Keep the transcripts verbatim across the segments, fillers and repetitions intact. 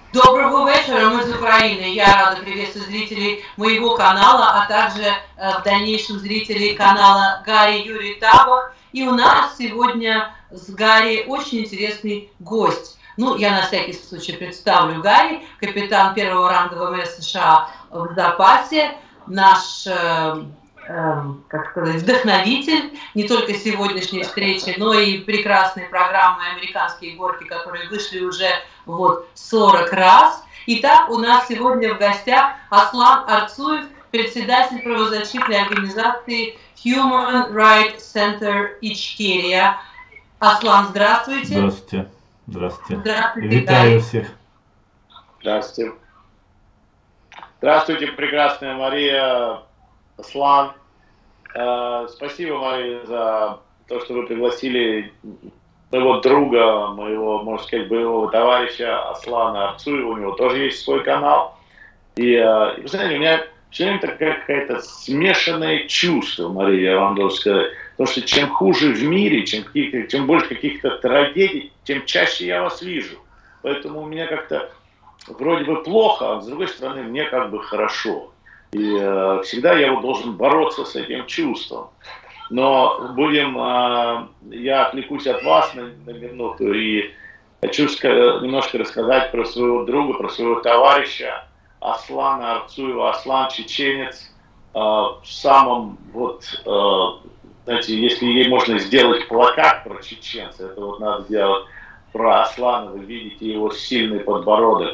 Доброго вечера, мы из Украины. Я рада приветствовать зрителей моего канала, а также э, в дальнейшем зрителей канала Гарри Юрий Табах. И у нас сегодня с Гарри очень интересный гость. Ну, я на всякий случай представлю Гарри, капитан первого ранга ВМС США в запасе, наш, э, э, как сказать, вдохновитель не только сегодняшней встречи, но и прекрасной программы «Американские горки», которые вышли уже вот сорок раз. Итак, у нас сегодня в гостях Аслан Арцуев, председатель правозащитной организации Human Rights Center Ичкерия. Аслан, здравствуйте. Здравствуйте. Здравствуйте. Здравствуйте. Витаю да. всех. Здравствуйте. Здравствуйте, прекрасная Мария, Аслан. Э, спасибо, Мария, за то, что вы пригласили моего друга, моего, можно сказать, боевого товарища Аслана Арцуева. У него тоже есть свой канал. И, э, и вы знаете, у меня все время какое-то смешанное чувство, Мария, я вам должен сказать. Потому что чем хуже в мире, чем, чем больше каких-то трагедий, тем чаще я вас вижу. Поэтому у меня как-то вроде бы плохо, а с другой стороны мне как бы хорошо. И э, всегда я вот должен бороться с этим чувством. Но будем, э, я отвлекусь от вас на, на минуту и хочу немножко рассказать про своего друга, про своего товарища Аслана Арцуева. Аслан чеченец, э, в самом вот, э, знаете, если ей можно сделать плакат про чеченца, это вот надо делать про Аслана, вы видите его сильный подбородок.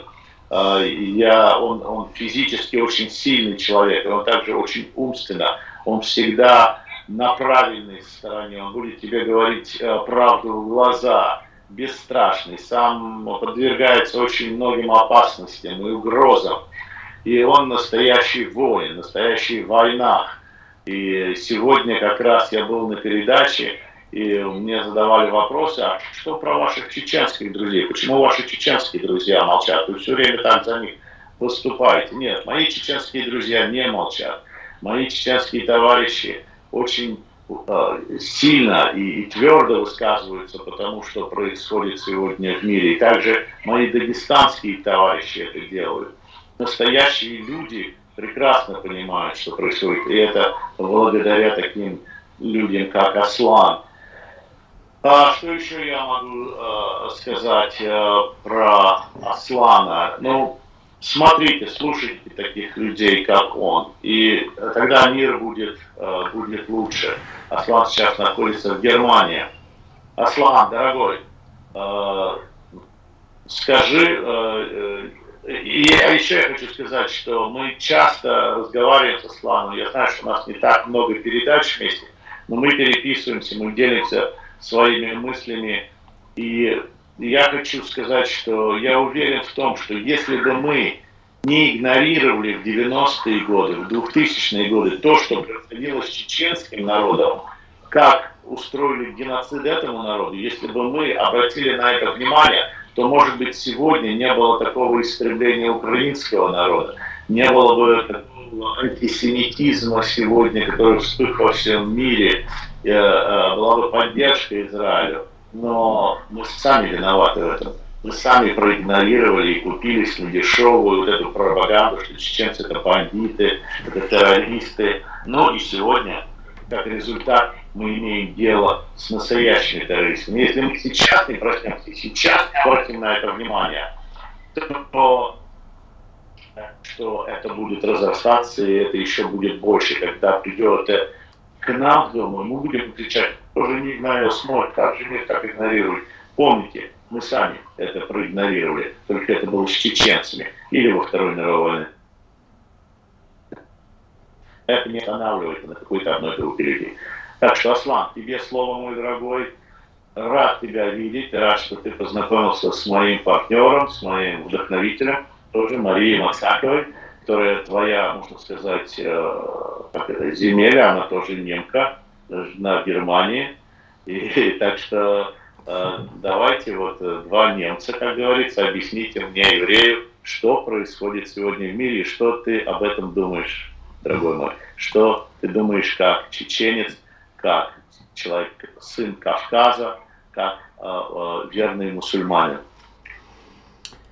Я, он, он физически очень сильный человек, и он также очень умственно, он всегда на правильной стороне, он будет тебе говорить правду в глаза, бесстрашный, сам подвергается очень многим опасностям и угрозам, и он настоящий воин, настоящий в войнах. И сегодня как раз я был на передаче, и мне задавали вопросы, а что про ваших чеченских друзей? Почему ваши чеченские друзья молчат? Вы все время так за них выступаете. Нет, мои чеченские друзья не молчат. Мои чеченские товарищи очень э, сильно и, и твердо высказываются по тому, что происходит сегодня в мире. И также мои дагестанские товарищи это делают. Настоящие люди прекрасно понимают, что происходит. И это благодаря таким людям, как Аслан. А что еще я могу э, сказать э, про Аслана? Ну, смотрите, слушайте таких людей, как он, и тогда мир будет, э, будет лучше. Аслан сейчас находится в Германии. Аслан, дорогой, э, скажи, э, э, и еще я хочу сказать, что мы часто разговариваем с Асланом. Я знаю, что у нас не так много передач вместе, но мы переписываемся, мы делимся своими мыслями. И я хочу сказать, что я уверен в том, что если бы мы не игнорировали в девяностые годы, в двухтысячные годы то, что происходило с чеченским народом, как устроили геноцид этому народу, если бы мы обратили на это внимание, то, может быть, сегодня не было такого истребления украинского народа, не было бы такого антисемитизма сегодня, который вспыхнул во всем мире, была бы поддержка Израилю. Но мы сами виноваты в этом. Мы сами проигнорировали и купились на дешевую вот эту пропаганду, что чеченцы это бандиты, это террористы. Ну и сегодня, как результат, мы имеем дело с настоящими террористами. Если мы сейчас не проснемся, сейчас не обратим на это внимание, то что это будет разрастаться, и это еще будет больше, когда придет к нам, думаю, мы будем кричать, тоже не знаю, смотрит, как же мир так игнорирует. Помните, мы сами это проигнорировали, только это было с чеченцами или во Второй мировой войне. Это не останавливается на какой-то одной группе людей. Так что, Аслан, тебе слово, мой дорогой. Рад тебя видеть, рад, что ты познакомился с моим партнером, с моим вдохновителем, тоже Марией Максаковой, которая твоя, можно сказать, как это, земля, она тоже немка, жена в Германии. И, и так что э, давайте вот два немца, как говорится, объясните мне, еврею, что происходит сегодня в мире и что ты об этом думаешь, дорогой мой. Что ты думаешь как чеченец, как человек, сын Кавказа, как э, э, верный мусульманин.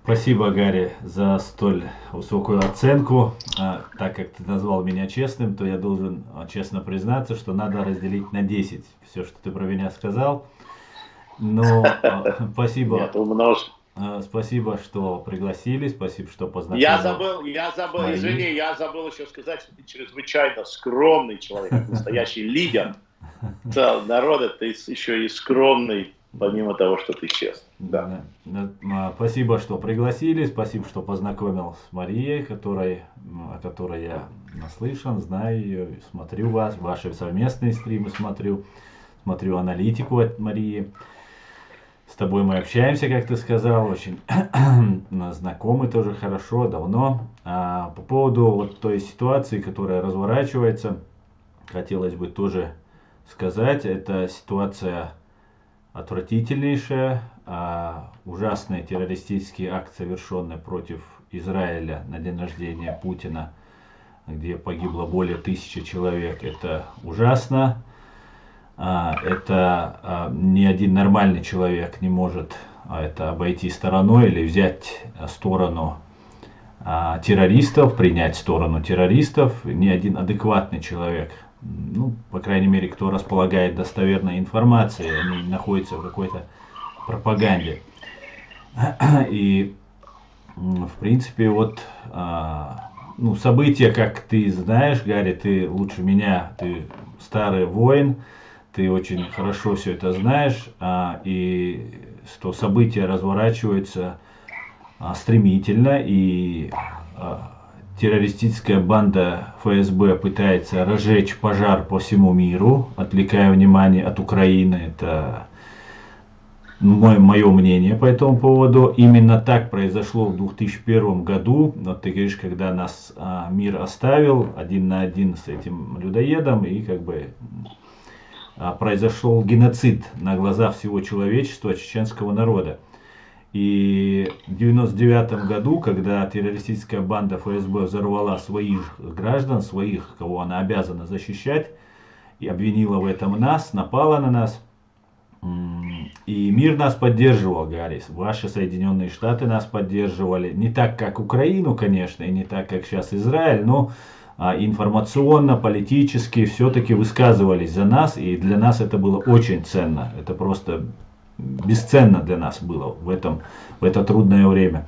Спасибо, Гарри, за столь высокую оценку. А, так как ты назвал меня честным, то я должен а, честно признаться, что надо разделить на десять все, что ты про меня сказал. Но а, спасибо. Нет, умножь. а, Спасибо, что пригласили, спасибо, что познакомил. Я забыл, я забыл, Марии. извини, я забыл еще сказать, что ты чрезвычайно скромный человек, настоящий лидер народа, ты еще и скромный, помимо того, что ты честный. Да. Да. Да. Спасибо, что пригласили, спасибо, что познакомил с Марией, которой, о которой я наслышан, знаю ее, смотрю вас, ваши совместные стримы смотрю, смотрю аналитику от Марии. С тобой мы общаемся, как ты сказал, очень знакомы тоже хорошо, давно. А по поводу вот той ситуации, которая разворачивается, хотелось бы тоже сказать, это ситуация отвратительнейшая, а, ужасный террористический акт, совершенный против Израиля на день рождения Путина, где погибло более тысячи человек. Это ужасно. А, это а, ни один нормальный человек не может а, это обойти стороной или взять сторону а, террористов, принять сторону террористов. Ни один адекватный человек, ну, по крайней мере, кто располагает достоверной информацией, они находятся в какой-то пропаганде. И, в принципе, вот, а, ну, события, как ты знаешь, Гарри, ты лучше меня, ты старый воин, ты очень хорошо все это знаешь, а, и что события разворачиваются а, стремительно, и а, террористическая банда эф эс бэ пытается разжечь пожар по всему миру, отвлекая внимание от Украины. Это мое, мое мнение по этому поводу. Именно так произошло в две тысячи первом году. Вот ты говоришь, когда нас а, мир оставил один на один с этим людоедом, и как бы а, произошел геноцид на глазах всего человечества, чеченского народа. И в девяносто девятом году, когда террористическая банда эф эс бэ взорвала своих граждан, своих, кого она обязана защищать, и обвинила в этом нас, напала на нас, и мир нас поддерживал, Гарри, ваши Соединенные Штаты нас поддерживали, не так, как Украину, конечно, и не так, как сейчас Израиль, но информационно, политически все-таки высказывались за нас, и для нас это было очень ценно, это просто бесценно для нас было в, этом, в это трудное время.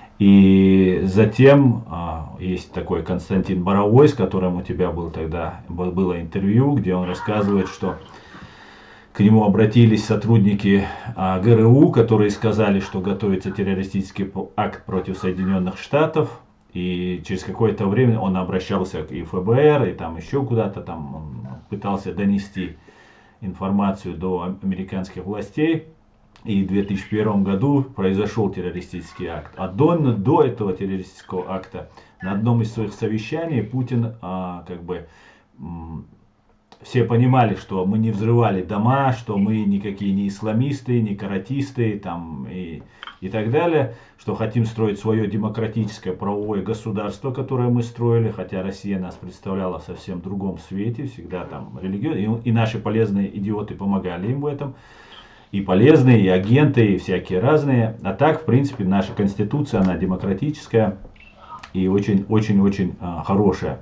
И затем а, есть такой Константин Боровой, с которым у тебя был тогда было интервью, где он рассказывает, что к нему обратились сотрудники а, гэ эр у, которые сказали, что готовится террористический акт против Соединенных Штатов. И через какое-то время он обращался и в эф бэ эр, и там еще куда-то там он пытался донести информацию до американских властей. И в две тысячи первом году произошел террористический акт. А до, до этого террористического акта на одном из своих совещаний Путин а, как бы м, все понимали, что мы не взрывали дома, что мы никакие не исламисты, не каратисты там, и, и так далее, что хотим строить свое демократическое правовое государство, которое мы строили, хотя Россия нас представляла в совсем другом свете, всегда там религиозно, и, и наши полезные идиоты помогали им в этом, и полезные, и агенты, и всякие разные. А так, в принципе, наша конституция, она демократическая и очень-очень-очень а, хорошая.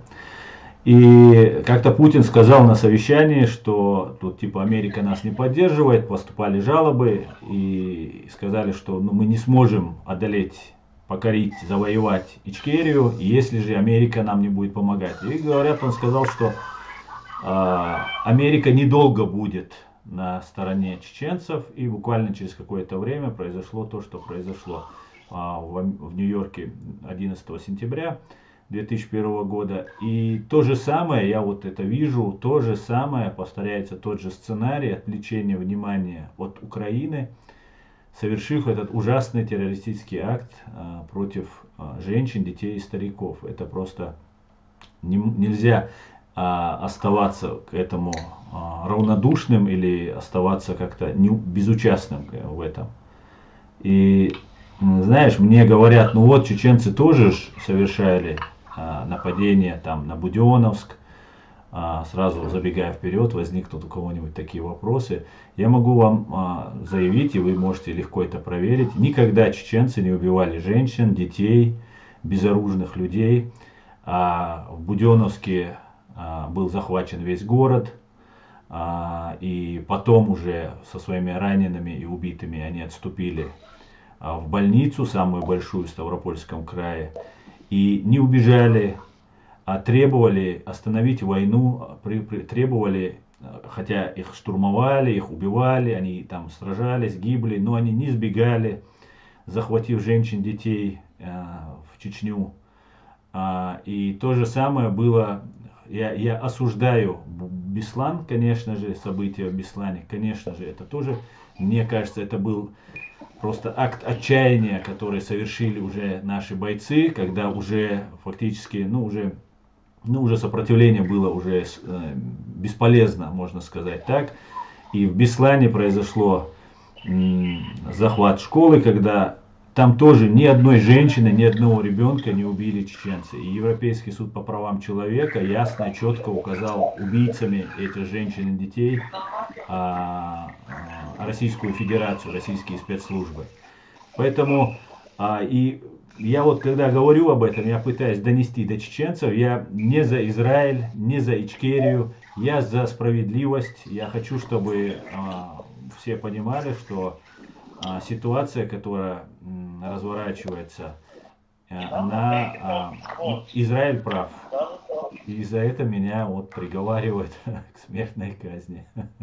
И как-то Путин сказал на совещании, что тут типа Америка нас не поддерживает, поступали жалобы и сказали, что ну, мы не сможем одолеть, покорить, завоевать Ичкерию, если же Америка нам не будет помогать. И говорят, он сказал, что э, Америка недолго будет на стороне чеченцев, и буквально через какое-то время произошло то, что произошло э, в, в Нью-Йорке одиннадцатого сентября две тысячи первого года. И то же самое, я вот это вижу, то же самое, повторяется тот же сценарий отвлечения внимания от Украины, совершив этот ужасный террористический акт а, против а, женщин, детей и стариков. Это просто не, нельзя а, оставаться к этому а, равнодушным или оставаться как-то не, безучастным в этом. И знаешь, мне говорят, ну вот чеченцы тоже совершали нападение там на Буденновск, а, сразу забегая вперед, возникнут у кого-нибудь такие вопросы, я могу вам а, заявить, и вы можете легко это проверить, никогда чеченцы не убивали женщин, детей, безоружных людей. А в Буденновске а, был захвачен весь город, а, и потом уже со своими ранеными и убитыми они отступили а, в больницу, самую большую в Ставропольском крае, и не убежали, а требовали остановить войну, при, при, требовали, хотя их штурмовали, их убивали, они там сражались, гибли, но они не сбегали, захватив женщин, детей э, в Чечню. А, и то же самое было, я, я осуждаю Беслан, конечно же, события в Беслане, конечно же, это тоже, мне кажется, это был просто акт отчаяния, который совершили уже наши бойцы, когда уже фактически, ну уже, ну уже сопротивление было уже э, бесполезно, можно сказать так. И в Беслане произошло м, захват школы, когда там тоже ни одной женщины, ни одного ребенка не убили чеченцы. И Европейский суд по правам человека ясно и четко указал убийцами этих женщин и детей а, а, Российскую Федерацию, российские спецслужбы. Поэтому а, и я вот когда говорю об этом, я пытаюсь донести до чеченцев, я не за Израиль, не за Ичкерию, я за справедливость. Я хочу, чтобы а, все понимали, что а, ситуация, которая м, разворачивается, а, она, а, Израиль прав. И за это меня вот приговаривают к смертной казни.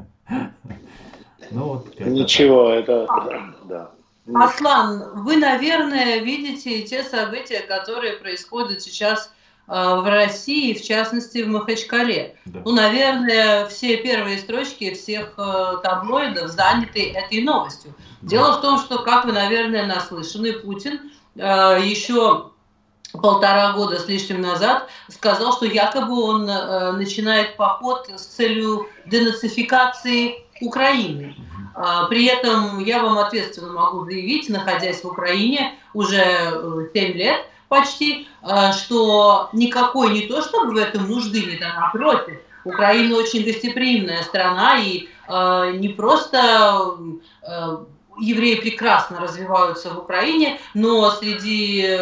Ну, вот Ничего, это да. Аслан, вы, наверное, видите те события, которые происходят сейчас э, в России, в частности в Махачкале. Да. Ну, наверное, все первые строчки всех э, таблоидов заняты этой новостью. Да. Дело в том, что, как вы, наверное, наслышаны, Путин э, еще полтора года с лишним назад сказал, что якобы он э, начинает поход с целью денацификации Украины. При этом я вам ответственно могу заявить, находясь в Украине уже семь лет почти, что никакой не то чтобы в этом нужды нет, а напротив. Украина очень гостеприимная страна, и не просто евреи прекрасно развиваются в Украине, но среди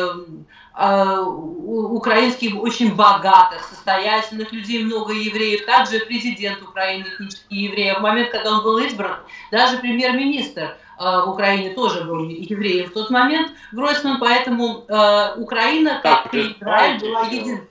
украинских очень богатых, состоятельных людей, много евреев. Также президент Украины этнический еврей. В момент, когда он был избран, даже премьер-министр в Украине тоже был евреем в тот момент, Гройсман, поэтому Украина, как и Израиль, была единственной.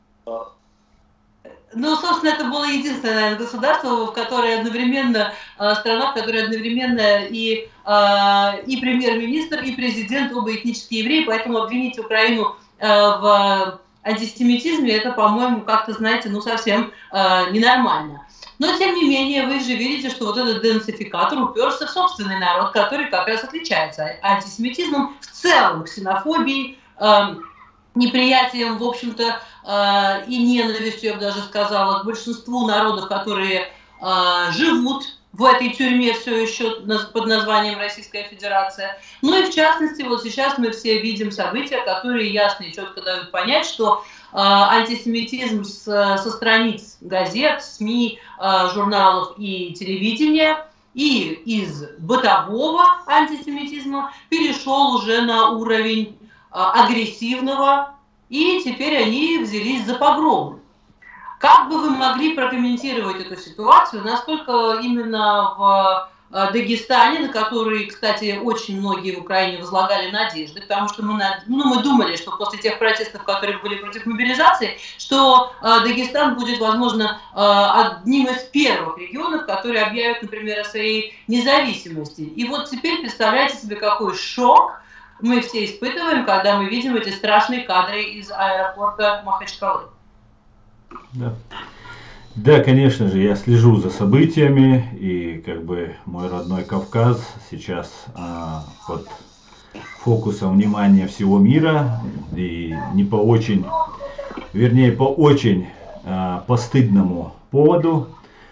Ну, собственно, это было единственное, наверное, государство, в которое одновременно, страна, в которой одновременно и, и премьер-министр, и президент, оба этнические евреи, поэтому обвинить Украину в антисемитизме, это, по-моему, как-то, знаете, ну, совсем ненормально. Но, тем не менее, вы же видите, что вот этот денацификатор уперся в собственный народ, который как раз отличается антисемитизмом, в целом ксенофобией, неприятием, в общем-то, э, и ненавистью, я бы даже сказала, к большинству народов, которые э, живут в этой тюрьме все еще под названием Российская Федерация. Ну и в частности, вот сейчас мы все видим события, которые ясно и четко дают понять, что э, антисемитизм с, со страниц газет, СМИ, э, журналов и телевидения и из бытового антисемитизма перешел уже на уровень агрессивного, и теперь они взялись за погром. Как бы вы могли прокомментировать эту ситуацию, насколько именно в Дагестане, на который, кстати, очень многие в Украине возлагали надежды, потому что мы, ну, мы думали, что после тех протестов, которые были против мобилизации, что Дагестан будет, возможно, одним из первых регионов, которые объявят, например, о своей независимости. И вот теперь представляете себе, какой шок мы все испытываем, когда мы видим эти страшные кадры из аэропорта Махачкалы. Да. Да, конечно же, я слежу за событиями, и как бы мой родной Кавказ сейчас а, под фокусом внимания всего мира, и не по очень, вернее, по очень а, постыдному поводу,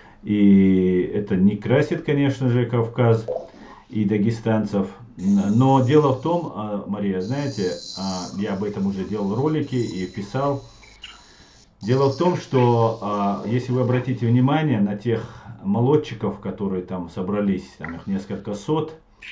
и это не красит, конечно же, Кавказ и дагестанцев. Но дело в том, Мария, знаете, я об этом уже делал ролики и писал, Дело в том, что если вы обратите внимание на тех молодчиков, которые там собрались, там их несколько сот,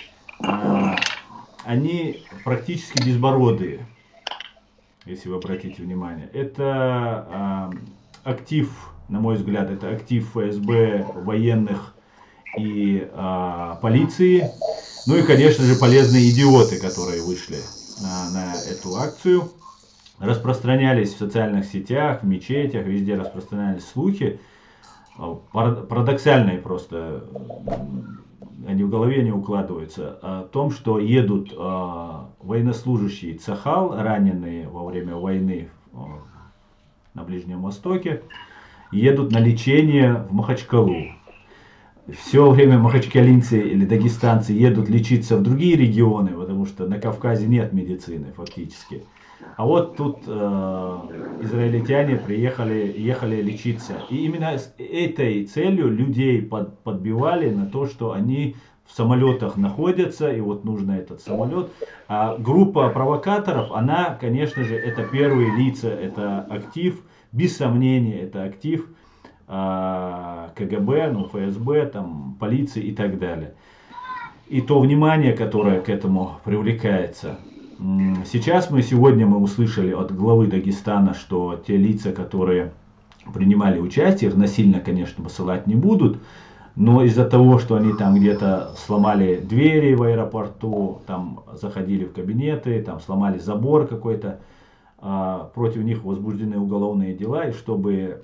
они практически безбородые, если вы обратите внимание. Это актив, на мой взгляд, это актив ФСБ, военных и полиции. Ну и, конечно же, полезные идиоты, которые вышли на, на эту акцию. Распространялись в социальных сетях, в мечетях, везде распространялись слухи, парадоксальные просто, они в голове не укладываются, о том, что едут военнослужащие Цахал, раненые во время войны на Ближнем Востоке, едут на лечение в Махачкалу. Все время махачкалинцы или дагестанцы едут лечиться в другие регионы, потому что на Кавказе нет медицины фактически. А вот тут э, израильтяне приехали, ехали лечиться. И именно с этой целью людей под, подбивали на то, что они в самолетах находятся, и вот нужно этот самолет. А группа провокаторов, она, конечно же, это первые лица, это актив, без сомнения, это актив э, КГБ, ну, ФСБ, там, полиции и так далее. И то внимание, которое к этому привлекается. Сейчас мы сегодня мы услышали от главы Дагестана, что те лица, которые принимали участие, их насильно, конечно, посылать не будут, но из-за того, что они там где-то сломали двери в аэропорту, там заходили в кабинеты, там сломали забор какой-то, против них возбуждены уголовные дела, и чтобы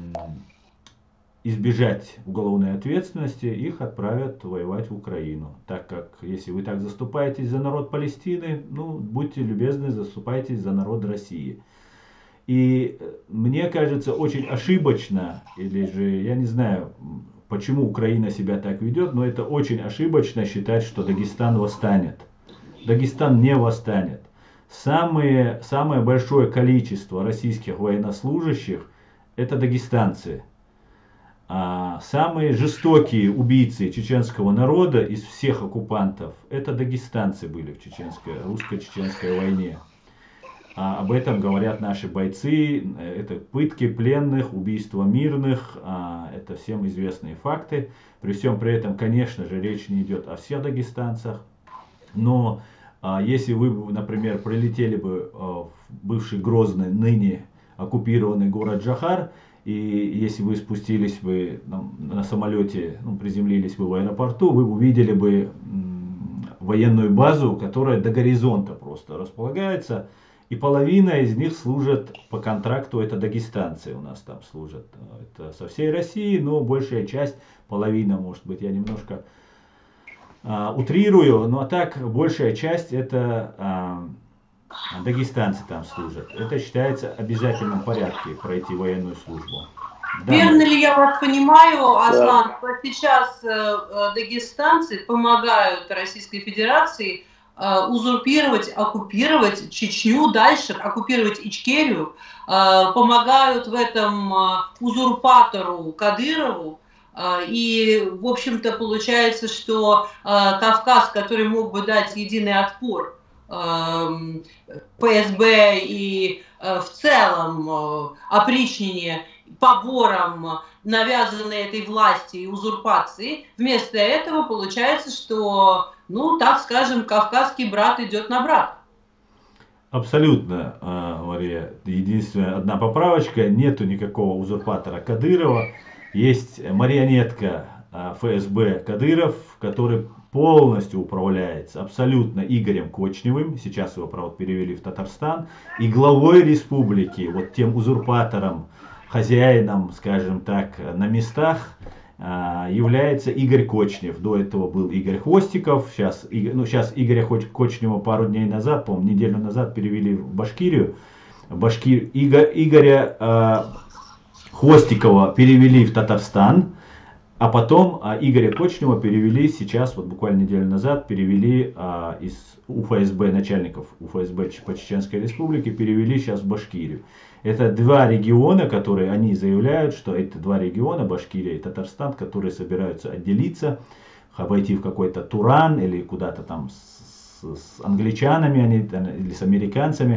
избежать уголовной ответственности, их отправят воевать в Украину. Так как, если вы так заступаетесь за народ Палестины, ну, будьте любезны, заступайтесь за народ России. И мне кажется, очень ошибочно, или же, я не знаю, почему Украина себя так ведет, но это очень ошибочно считать, что Дагестан восстанет. Дагестан не восстанет. Самые, самое большое количество российских военнослужащих – это дагестанцы. А самые жестокие убийцы чеченского народа из всех оккупантов это дагестанцы были в чеченской, русско-чеченской войне. А об этом говорят наши бойцы. Это пытки пленных, убийства мирных. А это всем известные факты. При всем при этом, конечно же, речь не идет о всех дагестанцах. Но а, если вы, например, прилетели бы а, в бывший Грозный, ныне оккупированный город Джохар, и если вы спустились бы на, на самолете, ну, приземлились бы в аэропорту, вы увидели бы м, военную базу, которая до горизонта просто располагается. И половина из них служат по контракту, это дагестанцы у нас там служат. Это со всей России, но большая часть, половина, может быть, я немножко а, утрирую, но так большая часть это... А, дагестанцы там служат. Это считается обязательным порядке пройти военную службу. Да, верно ли я вас понимаю, Аслан, что сейчас э, дагестанцы помогают Российской Федерации э, узурпировать, оккупировать Чечню, дальше оккупировать Ичкерию, э, помогают в этом э, узурпатору Кадырову, э, и, в общем-то, получается, что э, Кавказ, который мог бы дать единый отпор ПСБ и в целом опричнине, поборам, навязанной этой власти и узурпации, вместо этого получается, что, ну, так скажем, кавказский брат идет на брата. Абсолютно, Мария. Единственная одна поправочка, нету никакого узурпатора Кадырова, есть марионетка ФСБ Кадыров, который полностью управляется абсолютно Игорем Кочневым, сейчас его, правда, перевели в Татарстан, и главой республики, вот тем узурпатором, хозяином, скажем так, на местах, является Игорь Кочнев. До этого был Игорь Хвостиков, сейчас, ну, сейчас Игоря Кочнева пару дней назад, по-моему, неделю назад перевели в Башкирию, Башкир... Игорь... Игоря э, Хвостикова перевели в Татарстан. А потом а, Игоря Кочнева перевели сейчас, вот буквально неделю назад, перевели а, из УФСБ, начальников УФСБ по Чеченской Республике, перевели сейчас в Башкирию. Это два региона, которые они заявляют, что это два региона, Башкирия и Татарстан, которые собираются отделиться, обойти в какой-то Туран или куда-то там с, с англичанами они, или с американцами.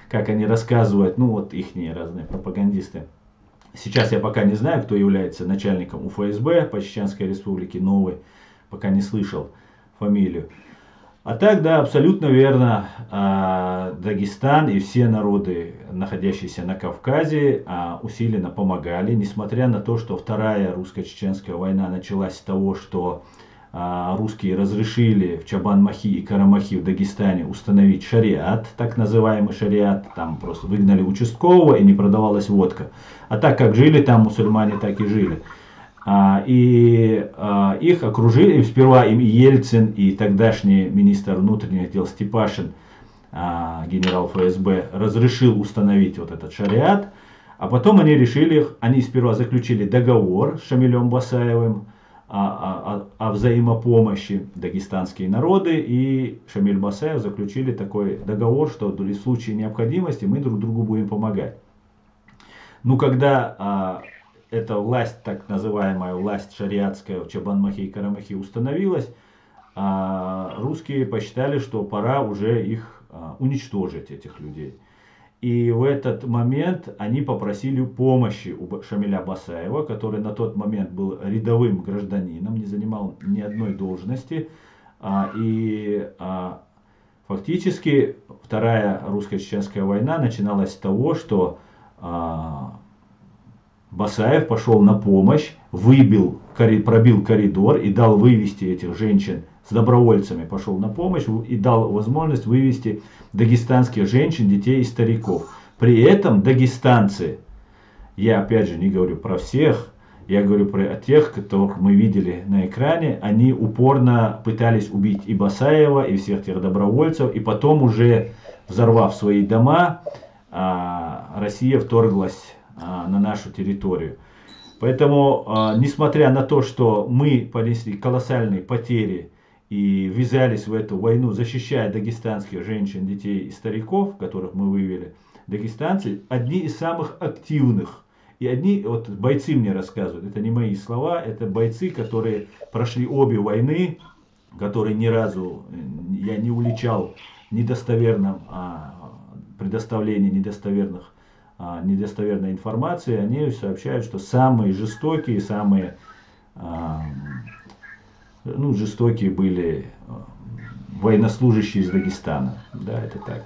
как они рассказывают, ну вот ихние разные пропагандисты. Сейчас я пока не знаю, кто является начальником У Эф Эс Бэ по Чеченской Республике, новый, пока не слышал фамилию. А так, да, абсолютно верно, Дагестан и все народы, находящиеся на Кавказе, усиленно помогали, несмотря на то, что Вторая русско-чеченская война началась с того, что русские разрешили в Чабан-Махи и Карамахи в Дагестане установить шариат, так называемый шариат, там просто выгнали участкового и не продавалась водка. А так как жили там мусульмане, так и жили. А, и а, их окружили, сперва им и Ельцин, и тогдашний министр внутренних дел Степашин, а, генерал Эф Эс Бэ, разрешил установить вот этот шариат, а потом они решили, они сперва заключили договор с Шамилем Басаевым о, о, о взаимопомощи, дагестанские народы, и Шамиль Басаев заключили такой договор, что в случае необходимости мы друг другу будем помогать. Ну, когда а, эта власть, так называемая власть шариатская в Чабан-Махи и Карамахи установилась, а, русские посчитали, что пора уже их а, уничтожить, этих людей. И в этот момент они попросили помощи у Шамиля Басаева, который на тот момент был рядовым гражданином, не занимал ни одной должности. А, и а, фактически Вторая русско-чеченская война начиналась с того, что Басаев пошел на помощь, выбил, пробил коридор и дал вывести этих женщин с добровольцами, пошел на помощь и дал возможность вывести дагестанских женщин, детей и стариков. При этом дагестанцы, я опять же не говорю про всех, я говорю про тех, которых мы видели на экране, они упорно пытались убить и Басаева, и всех тех добровольцев, и потом уже, взорвав свои дома, Россия вторглась на нашу территорию. Поэтому, несмотря на то, что мы понесли колоссальные потери и ввязались в эту войну, защищая дагестанских женщин, детей и стариков, которых мы вывели, дагестанцы одни из самых активных. И одни, вот бойцы мне рассказывают, это не мои слова, это бойцы, которые прошли обе войны, которые ни разу я не уличал недостоверным предоставлении недостоверных, а, недостоверной информации, они сообщают, что самые жестокие, самые а, ну, жестокие были военнослужащие из Дагестана. Да, это так.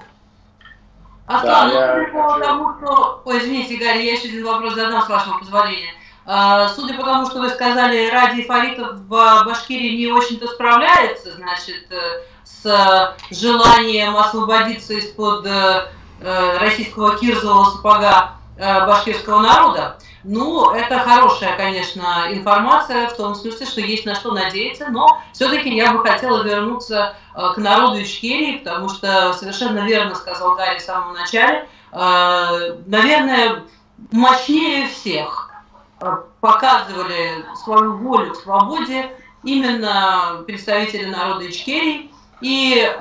Аслан, да, ну, я... потому что... Ой, извините, Гарри, я еще один вопрос задам, с вашего позволения. А, судя по тому, что вы сказали, Ради Фаритов в Башкирии не очень-то справляется, значит, с желанием освободиться из-под российского кирзового сапога башкирского народа. Ну, это хорошая, конечно, информация, в том смысле, что есть на что надеяться, но все-таки я бы хотела вернуться к народу Ичкерии, потому что совершенно верно сказал Гарри в самом начале, наверное, мощнее всех показывали свою волю к свободе именно представители народа Ичкерии. И э,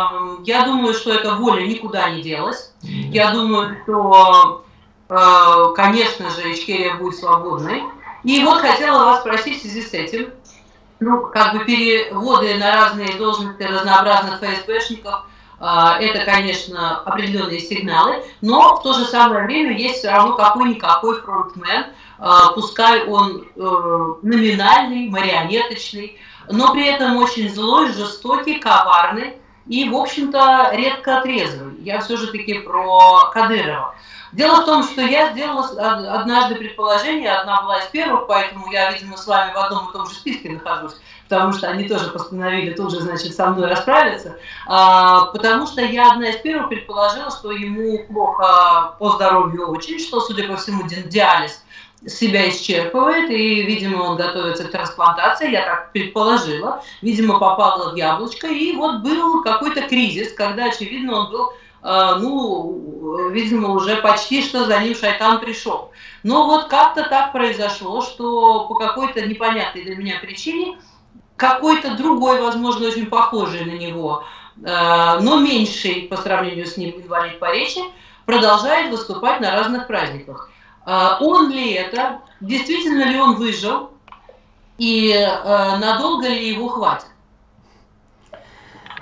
я думаю, что эта воля никуда не делась. Я думаю, что, э, конечно же, Ичкерия будет свободной. И вот хотела вас спросить в связи с этим. Ну, как бы переводы на разные должности разнообразных эф эс бэшников, э, это, конечно, определенные сигналы, но в то же самое время есть все равно какой-никакой фронтмен, э, пускай он э, номинальный, марионеточный, но при этом очень злой, жестокий, коварный и, в общем-то, редко трезвый. Я все-таки про Кадырова. Дело в том, что я сделала однажды предположение, одна была из первых, поэтому я, видимо, с вами в одном и том же списке нахожусь, потому что они тоже постановили тут же, значит, со мной расправиться, а, потому что я одна из первых предположила, что ему плохо по здоровью очень, что, судя по всему, диализ себя исчерпывает, и, видимо, он готовится к трансплантации, я так предположила, видимо, попало в яблочко, и вот был какой-то кризис, когда, очевидно, он был, э, ну, видимо, уже почти что за ним шайтан пришел. Но вот как-то так произошло, что по какой-то непонятной для меня причине какой-то другой, возможно, очень похожий на него, э, но меньший по сравнению с ним инвалид по речи, продолжает выступать на разных праздниках. Он ли это, действительно ли он выжил, и э, надолго ли его хватит?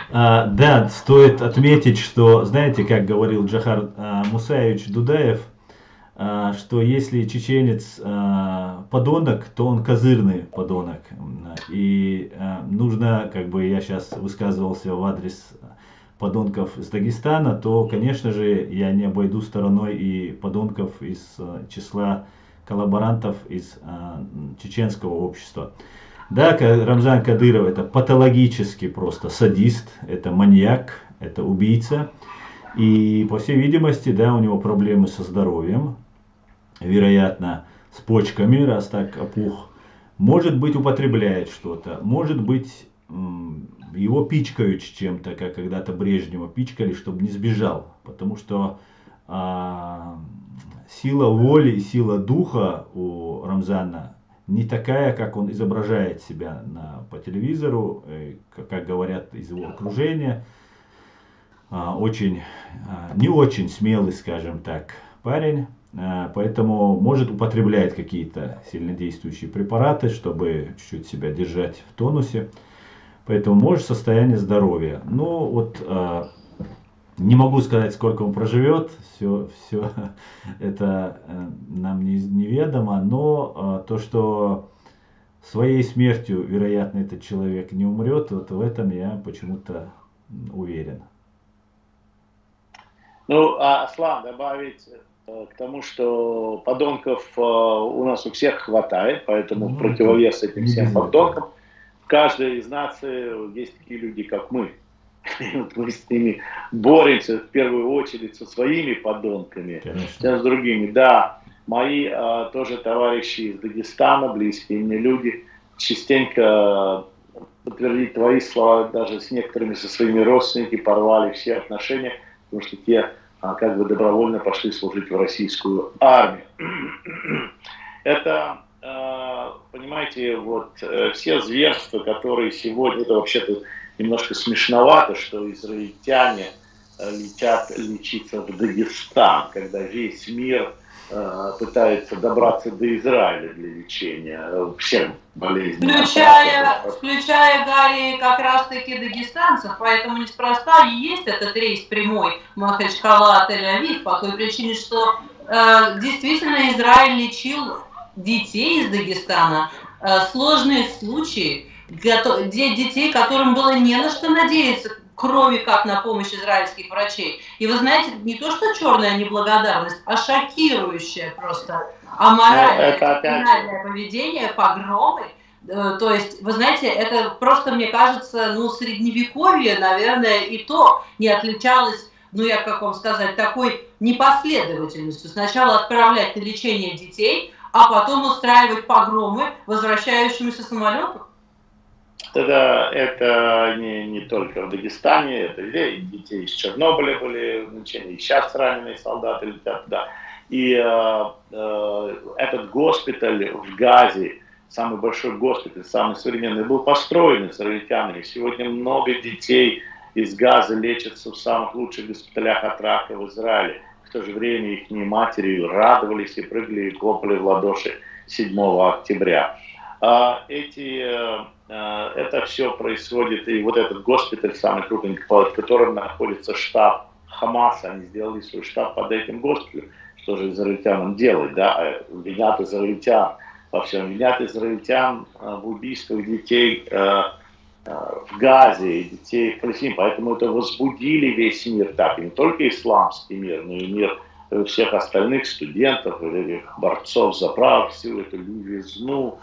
А, да, стоит отметить, что, знаете, как говорил Джохар а, Мусаевич Дудаев, а, что если чеченец а, подонок, то он козырный подонок. И а, нужно, как бы я сейчас высказывался в адрес подонков из Дагестана, то, конечно же, я не обойду стороной и подонков из а, числа коллаборантов из а, чеченского общества. Да, Рамзан Кадыров это патологически просто садист, это маньяк, это убийца. И по всей видимости, да, у него проблемы со здоровьем, вероятно, с почками, раз так опух. Может быть, употребляет что-то, может быть, его пичкают чем-то, как когда-то Брежнева пичкали, чтобы не сбежал. Потому что а, сила воли и сила духа у Рамзана не такая, как он изображает себя на, по телевизору, как, как говорят из его окружения. А, очень, а, не очень смелый, скажем так, парень. А, поэтому может употреблять какие-то сильнодействующие препараты, чтобы чуть-чуть себя держать в тонусе. Поэтому может состояние здоровья. Ну вот а, не могу сказать, сколько он проживет, все, все это нам не, неведомо, но то, что своей смертью, вероятно, этот человек не умрет, вот в этом я почему-то уверен. Ну, а, Аслан, добавить к тому, что подонков у нас у всех хватает, поэтому ну, в противовес этим всем подонкам в каждой из наций есть такие люди, как мы. Мы с ними боремся в первую очередь со своими подонками, с другими. Да, мои а, тоже товарищи из Дагестана, близкие мне люди, частенько подтвердить твои слова, даже с некоторыми со своими родственниками порвали все отношения, потому что те а, как бы добровольно пошли служить в российскую армию. Это, а, понимаете, вот все зверства, которые сегодня, это вообще-то немножко смешновато, что израильтяне летят лечиться в Дагестан, когда весь мир э, пытается добраться до Израиля для лечения всех болезней. Включая, включая, Гарри, как раз-таки дагестанцев, поэтому неспроста и есть этот рейс прямой Махачкала, Тель-Авив, по той причине, что э, действительно Израиль лечил детей из Дагестана, э, сложные случаи, где детей, которым было не на что надеяться, кроме как на помощь израильских врачей. И вы знаете, не то что черная неблагодарность, а шокирующая просто аморальное, криминальное поведение, погромы. То есть, вы знаете, это просто, мне кажется, ну, средневековье, наверное, и то не отличалось, ну, я как вам сказать, такой непоследовательностью. Сначала отправлять на лечение детей, а потом устраивать погромы возвращающемуся самолету. Тогда это не, не только в Дагестане, это и детей из Чернобыля были в лечении, и сейчас раненые солдаты летят туда. И э, э, этот госпиталь в Газе, самый большой госпиталь, самый современный, был построен израильтянами. Сегодня много детей из Газа лечатся в самых лучших госпиталях от рака в Израиле. В то же время их матери радовались и прыгали и хлопали в ладоши седьмого октября. А эти, это все происходит, и вот этот госпиталь, самый крупный, под которым находится штаб Хамаса, они сделали свой штаб под этим госпиталем, что же израильтянам делать, да, винят израильтян, во всем винят израильтян в убийствах детей в Газе, и детей в Палестине, поэтому это возбудили весь мир, так, и не только исламский мир, но и мир всех остальных студентов, борцов за право, всю эту левизну.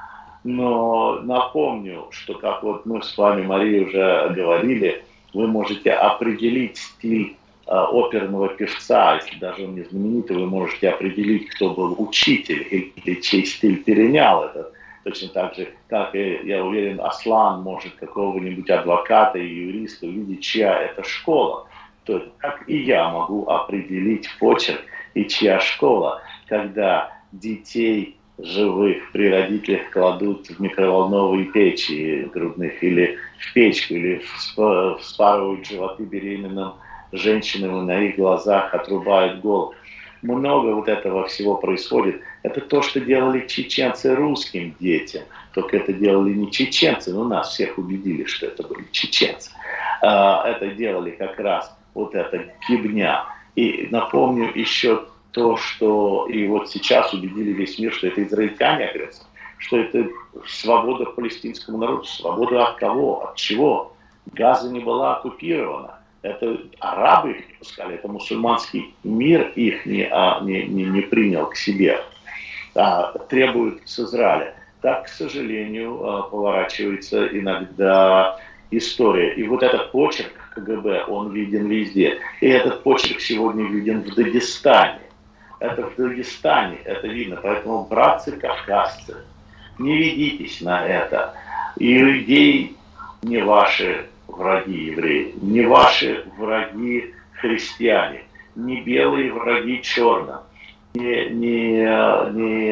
Но напомню, что, как вот мы с вами, Мария, уже говорили, вы можете определить стиль э, оперного певца, если даже он не знаменитый, вы можете определить, кто был учитель или чей стиль перенял это. Точно так же, как, и, я уверен, Аслан может какого-нибудь адвоката и юриста увидеть, чья это школа. То есть, как и я могу определить почерк и чья школа, когда детей живых при родителях кладут в микроволновые печи грудных или в печку, или вспарывают животы беременным женщинам и на их глазах отрубают голову. Много вот этого всего происходит. Это то, что делали чеченцы русским детям. Только это делали не чеченцы, но нас всех убедили, что это были чеченцы. это делали как раз вот эта гибня. И напомню еще то, что и вот сейчас убедили весь мир, что это израильтяне агрессор, что это свобода палестинскому народу. Свобода от кого? От чего? Газа не была оккупирована. Это арабы их не пускали, это мусульманский мир их не, а, не, не, не принял к себе, а требует с Израиля. Так, к сожалению, поворачивается иногда история. И вот этот почерк КГБ, он виден везде. И этот почерк сегодня виден в Дагестане. Это в Дагестане, это видно. Поэтому, братцы-кавказцы, не ведитесь на это. Иудеи не ваши враги евреи, не ваши враги христиане, не белые враги черным, не, не, не,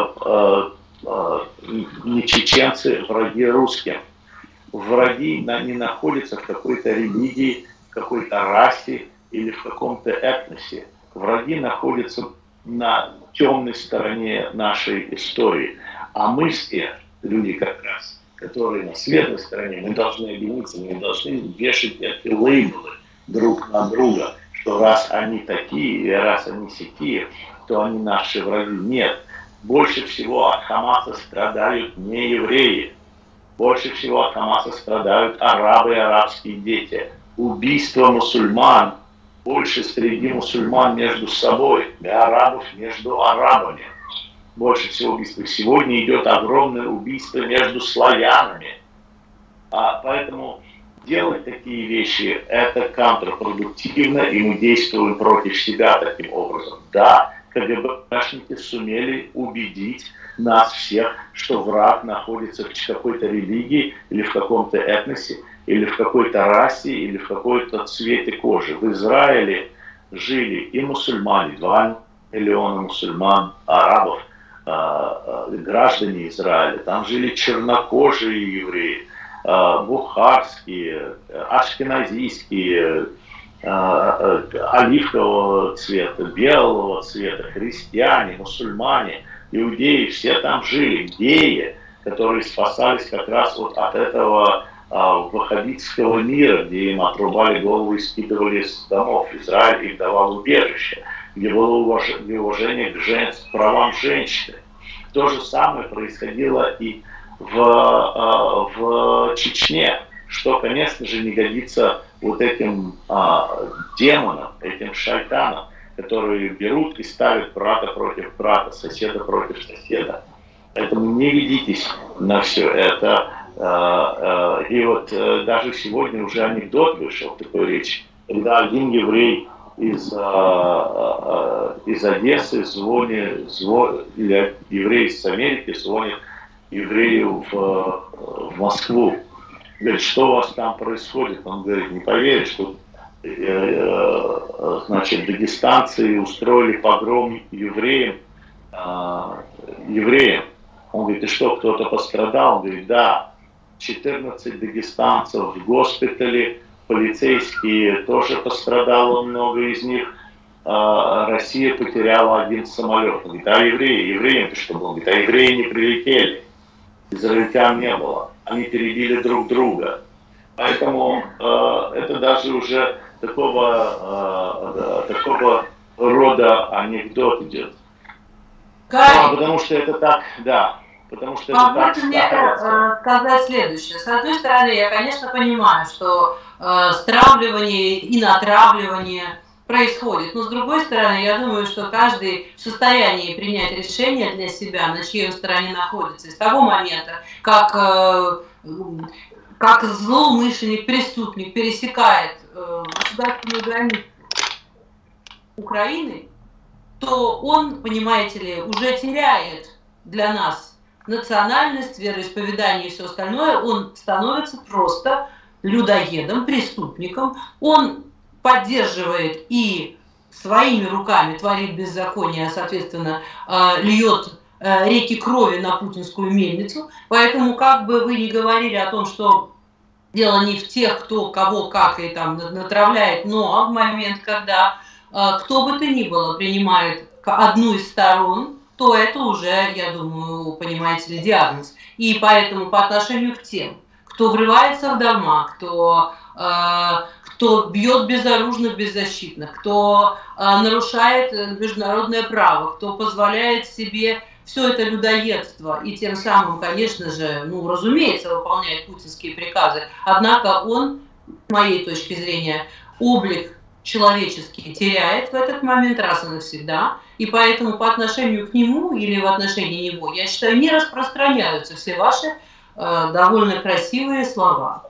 не, не чеченцы враги русским. Враги не находятся в какой-то религии, в какой-то расе или в каком-то этносе. Враги находятся на темной стороне нашей истории. А мы все, люди как раз, которые на светлой стороне, мы должны объединиться, мы должны вешать эти лейблы друг на друга, что раз они такие, и раз они сякие, то они наши враги. Нет. Больше всего от Хамаса страдают не евреи. Больше всего от Хамаса страдают арабы и арабские дети. Убийство мусульман больше среди мусульман между собой, и арабов между арабами. Больше всего убийств. Сегодня идет огромное убийство между славянами. А, поэтому делать такие вещи – это контрпродуктивно, и мы действуем против себя таким образом. Да, КГБшники сумели убедить нас всех, что враг находится в какой-то религии, или в каком-то этносе, или в какой-то расе, или в какой-то цвете кожи. В Израиле жили и мусульмане, два миллиона мусульман, арабов, граждане Израиля, там жили чернокожие евреи, бухарские, ашкеназийские, оливкового цвета, белого цвета, христиане, мусульмане, иудеи, все там жили, геи, которые спасались как раз вот от этого ваххабитского мира, где им отрубали голову и скидывали с домов. Израиль им давал убежище, где было уважение к женщ... правам женщины. То же самое происходило и в, в Чечне, что, конечно же, не годится вот этим а, демонам, этим шайтанам, которые берут и ставят брата против брата, соседа против соседа. Поэтому не ведитесь на все это. А, а, и вот а, даже сегодня уже анекдот вышел, такой речь, когда один еврей из, а, а, из Одессы звонит, звон, или еврей из Америки звонит еврею в, в Москву. Говорит, что у вас там происходит? Он говорит, не поверишь, что э, э, значит, дагестанцы устроили погром евреям, э, евреям. Он говорит, и что, кто-то пострадал? Он говорит, да, четырнадцать дагестанцев в госпитале, полицейские тоже пострадало много из них. Э, Россия потеряла один самолет. Он говорит, а евреи? Евреям-то что было? Он говорит, а евреи не прилетели. Израильтян не было. Они перебили друг друга. Поэтому э, это даже уже такого, э, такого рода анекдот идет. А, потому что это так, да. Потому что это так. Позвольте мне э, сказать следующее. С одной стороны, я, конечно, понимаю, что э, стравливание и натравливание происходит. Но с другой стороны, я думаю, что каждый в состоянии принять решение для себя, на чьей стороне находится. И с того момента, как, э, как злоумышленник, преступник пересекает э, государственную границу Украины, то он, понимаете ли, уже теряет для нас национальность, вероисповедание и все остальное. Он становится просто людоедом, преступником. Он поддерживает и своими руками творит беззаконие, соответственно, льет реки крови на путинскую мельницу. Поэтому, как бы вы ни говорили о том, что дело не в тех, кто кого как и там натравляет, но в момент, когда кто бы то ни было принимает одну из сторон, то это уже, я думаю, понимаете ли, диагноз. И поэтому по отношению к тем, кто врывается в дома, кто кто бьет безоружных, беззащитных, кто нарушает международное право, кто позволяет себе все это людоедство и тем самым, конечно же, ну, разумеется, выполняет путинские приказы. Однако он, с моей точки зрения, облик человеческий теряет в этот момент раз и навсегда, и поэтому по отношению к нему или в отношении него, я считаю, не распространяются все ваши э, довольно красивые слова.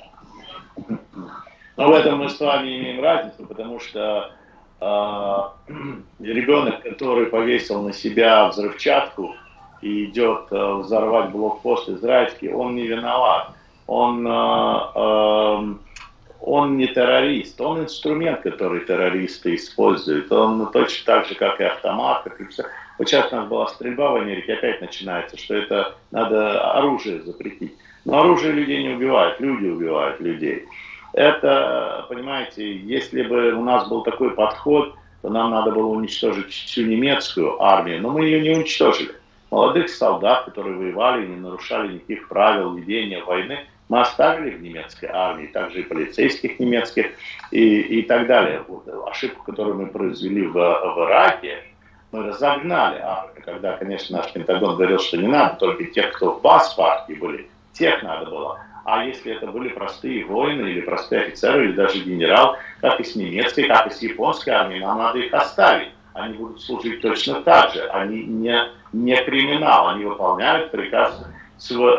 Но в этом мы с вами имеем разницу, потому что э, ребенок, который повесил на себя взрывчатку и идет э, взорвать блокпост израильский, он не виноват. Он, э, э, он не террорист, он инструмент, который террористы используют. Он точно так же, как и автомат, как и все. Вот сейчас у нас была стрельба в Америке, опять начинается, что это надо оружие запретить. Но оружие людей не убивает, люди убивают людей. Это, понимаете, если бы у нас был такой подход, то нам надо было уничтожить всю немецкую армию, но мы ее не уничтожили. Молодых солдат, которые воевали и не нарушали никаких правил ведения войны, мы оставили в немецкой армии, также и полицейских немецких и, и так далее. Вот, ошибку, которую мы произвели в, в Ираке, мы разогнали армию, когда, конечно, наш Пентагон говорил, что не надо, только тех, кто в бас-партии были, тех надо было. А если это были простые воины или простые офицеры, или даже генерал, как и с немецкой, так и с японской армией, нам надо их оставить. Они будут служить точно так же. Они не, не криминал, они выполняют приказы, св,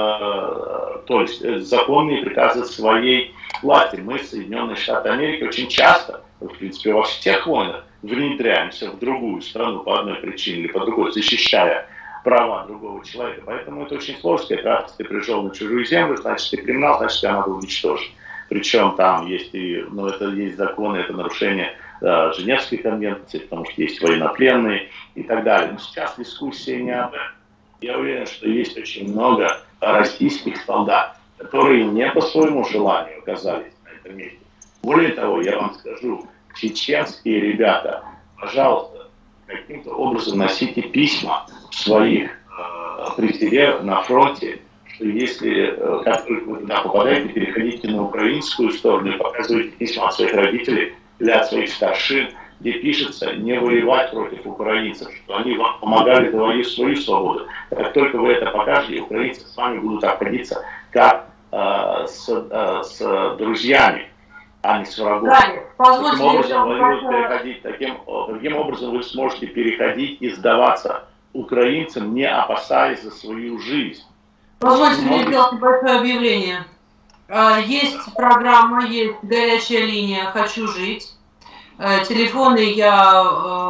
э, то есть законные приказы своей власти. Мы, Соединенные Штаты Америки, очень часто, в принципе, во всех войнах внедряемся в другую страну по одной причине или по другой, защищая права другого человека. Поэтому это очень сложно сказать, раз ты пришел на чужую землю, значит, ты криминал, значит, тебя надо уничтожить. Причем там есть и, ну, это есть законы, это нарушение э, Женевской конвенции, потому что есть военнопленные и так далее. Но сейчас дискуссия не об этом. Я уверен, что есть очень много российских солдат, которые не по своему желанию оказались на этом месте. Более того, я вам скажу, чеченские ребята, пожалуйста, каким-то образом носите письма своих э, при себе на фронте, что если э, как только вы туда попадаете, переходите на украинскую сторону и показывайте письма от своих родителей или от своих старшин, где пишется не воевать против украинцев, что они вам помогали доводить свою свободу. Как только вы это покажете, украинцы с вами будут обходиться как э, с, э, с друзьями, а не с врагом. Таким образом, вы будете переходить, таким, таким образом вы сможете переходить и сдаваться украинцам, не опасаясь за свою жизнь. Позвольте мне сделать небольшое объявление. Есть программа, есть горячая линия «Хочу жить». Телефоны я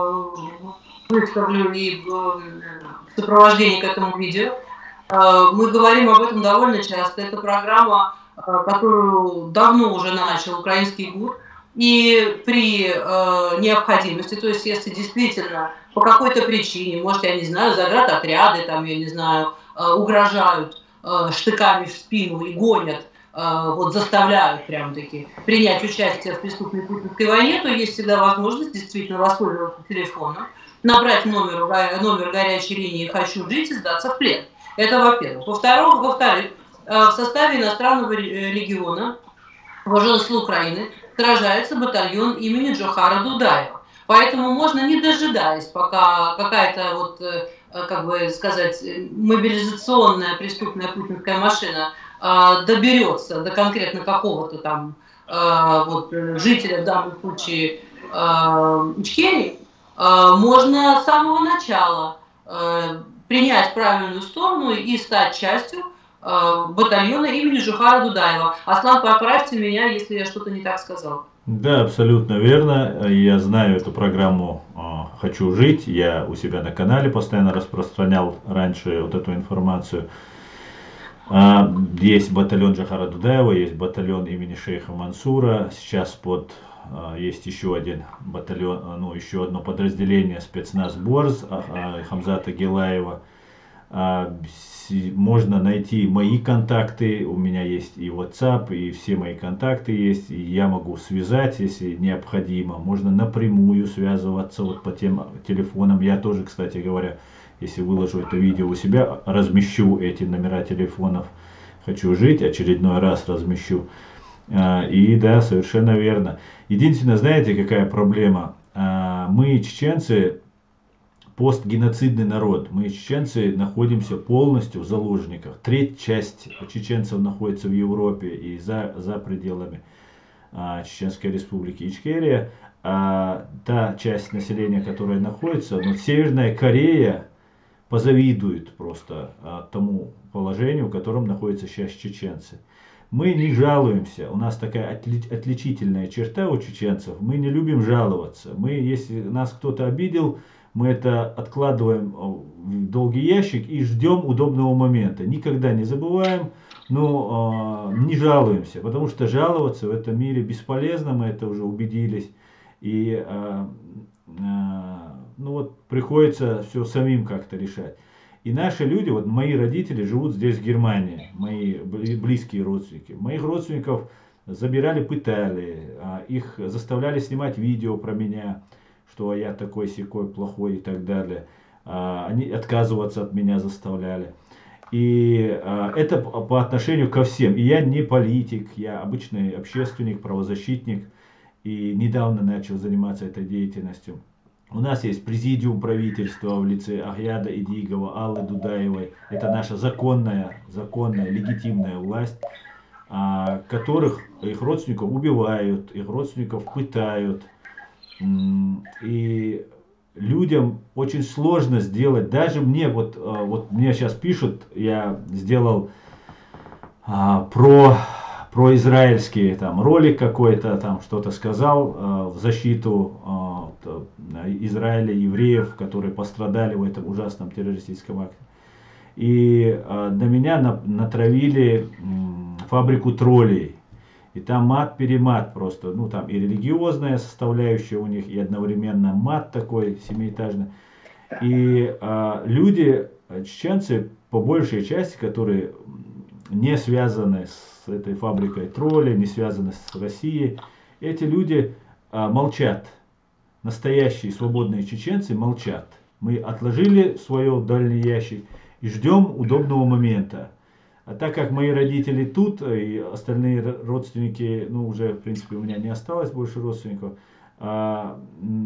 выставлю и в сопровождении к этому видео. Мы говорим об этом довольно часто. Это программа, которую давно уже начал украинский ГУР. И при э, необходимости, то есть если действительно по какой-то причине, может, я не знаю, заградотряды, там, я не знаю, э, угрожают э, штыками в спину и гонят, э, вот заставляют прям-таки принять участие в преступной путинской войне, то есть всегда возможность действительно воспользоваться телефоном, набрать номер, номер горячей линии «Хочу жить» и сдаться в плен. Это во-первых. Во-вторых, во-вторых, э, в составе иностранного легиона вооруженных Украины сражается батальон имени Джохара Дудаева. Поэтому можно, не дожидаясь, пока какая-то, вот, как бы сказать, мобилизационная преступная путинская машина э, доберется до конкретно какого-то там э, вот, жителя, в данном случае э, Ичкерии, э, можно с самого начала э, принять правильную сторону и стать частью батальона имени Джохара Дудаева. Аслан, поправьте меня, если я что-то не так сказал. Да, абсолютно верно. Я знаю эту программу «Хочу жить». Я у себя на канале постоянно распространял раньше вот эту информацию. Есть батальон Джохара Дудаева, есть батальон имени шейха Мансура. Сейчас под есть еще один батальон, ну еще одно подразделение спецназ Борз Хамзата Гилаева. Можно найти мои контакты, у меня есть и WhatsApp, и все мои контакты есть, и я могу связать, если необходимо. Можно напрямую связываться вот по тем телефонам. Я тоже, кстати говоря, если выложу это видео у себя, размещу эти номера телефонов. Хочу жить, очередной раз размещу. И да, совершенно верно. Единственное, знаете, какая проблема? Мы, чеченцы, постгеноцидный народ. Мы, чеченцы, находимся полностью в заложниках. Треть часть чеченцев находится в Европе и за, за пределами а, Чеченской Республики Ичкерия. А та часть населения, которая находится, но Северная Корея позавидует просто а, тому положению, в котором находятся сейчас чеченцы. Мы не жалуемся, у нас такая отли отличительная черта у чеченцев, мы не любим жаловаться. Мы, если нас кто-то обидел, мы это откладываем в долгий ящик и ждем удобного момента. Никогда не забываем, но э, не жалуемся, потому что жаловаться в этом мире бесполезно, мы это уже убедились. И э, э, ну вот, приходится все самим как-то решать. И наши люди, вот мои родители живут здесь, в Германии, мои близкие родственники. Моих родственников забирали, пытали, их заставляли снимать видео про меня, что я такой сякой, плохой и так далее. Они отказываться от меня заставляли. И это по отношению ко всем. И я не политик, я обычный общественник, правозащитник. И недавно начал заниматься этой деятельностью. У нас есть президиум правительства в лице Ахьяда Идигова, Аллы Дудаевой. Это наша законная, законная, легитимная власть, а, которых их родственников убивают, их родственников пытают. И людям очень сложно сделать. Даже мне, вот, вот мне сейчас пишут, я сделал а, про... про израильский там ролик какой-то, там что-то сказал э, в защиту э, Израиля, евреев, которые пострадали в этом ужасном террористическом акте. И э, на меня на, натравили э, фабрику троллей. И там мат-перемат просто, ну там и религиозная составляющая у них, и одновременно мат такой семиэтажный. И э, люди, чеченцы, по большей части, которые не связаны с этой фабрикой троллей, не связаны с Россией, эти люди а, молчат. Настоящие свободные чеченцы молчат. Мы отложили свое в дальний ящик и ждем удобного момента. А так как мои родители тут, и остальные родственники, ну уже в принципе у меня не осталось больше родственников, а,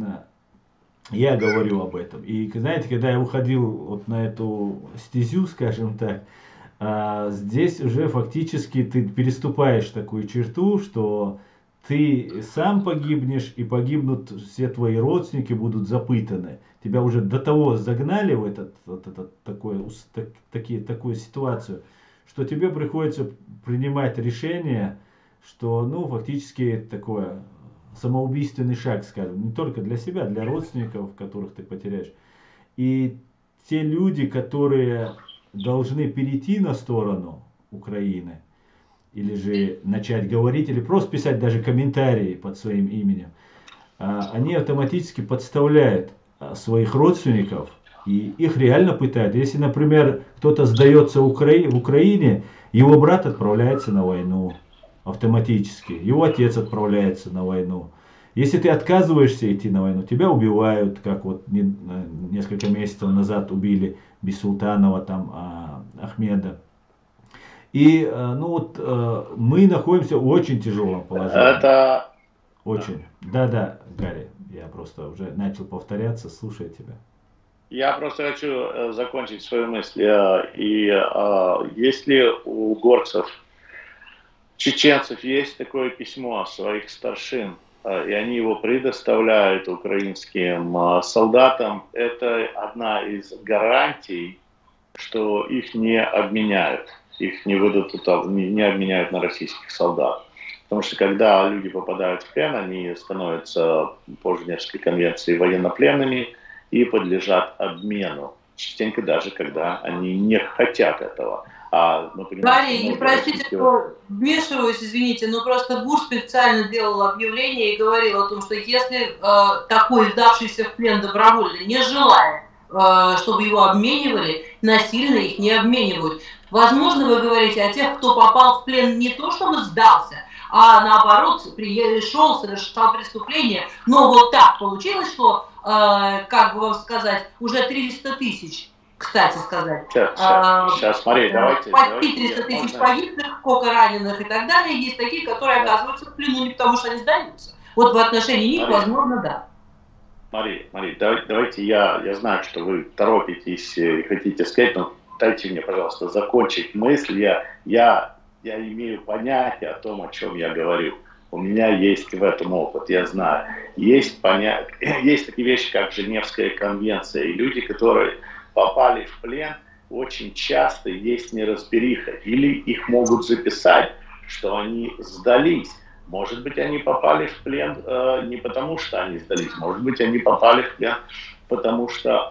я говорю об этом. И знаете, когда я уходил вот на эту стезю, скажем так, А здесь уже фактически ты переступаешь такую черту, что ты сам погибнешь и погибнут все твои родственники, будут запытаны. Тебя уже до того загнали в этот, вот этот, такой, так, такие, такую ситуацию, что тебе приходится принимать решение, что ну, фактически такое самоубийственный шаг, скажем, не только для себя, для родственников, которых ты потеряешь. И те люди, которые должны перейти на сторону Украины, или же начать говорить, или просто писать даже комментарии под своим именем, они автоматически подставляют своих родственников, и их реально пытают. Если, например, кто-то сдается в Украине, его брат отправляется на войну автоматически, его отец отправляется на войну. Если ты отказываешься идти на войну, тебя убивают, как вот несколько месяцев назад убили Бисултанова, там, а, Ахмеда. И ну вот мы находимся в очень тяжелом положении. Это... Очень. Да-да, Гарри, я просто уже начал повторяться, слушаю тебя. Я просто хочу закончить свою мысль. И если у горцев, чеченцев есть такое письмо своих старшин, и они его предоставляют украинским солдатам, это одна из гарантий, что их не обменяют, их не выдадут, не обменяют на российских солдат. Потому что когда люди попадают в плен, они становятся по Женевской конвенции военнопленными и подлежат обмену. Частенько даже когда они не хотят этого. А, мы понимаем, Гарри, не простите, что вмешиваюсь, извините, но просто Буш специально делал объявление и говорил о том, что если э, такой сдавшийся в плен добровольно не желает, э, чтобы его обменивали, насильно их не обменивают. Возможно, вы говорите о тех, кто попал в плен не то, чтобы сдался, а наоборот, пришел, совершал преступление, но вот так получилось, что, э, как бы вам сказать, уже триста тысяч кстати сказать. Сейчас, А, сейчас, сейчас смотри, давайте. Почти триста тысяч погибших, сколько раненых и так далее. Есть такие, которые оказываются в плену не потому, что они сдаются. Вот в отношении них, возможно, да. Мария, Мария, давайте, давайте я, я знаю, что вы торопитесь и хотите сказать, но дайте мне, пожалуйста, закончить мысль. Я, я, я имею понятие о том, о чем я говорю. У меня есть в этом опыт, я знаю. Есть, поня... есть такие вещи, как Женевская конвенция. И люди, которые попали в плен, очень часто есть неразбериха. Или их могут записать, что они сдались. Может быть, они попали в плен э, не потому, что они сдались. Может быть, они попали в плен, потому что э,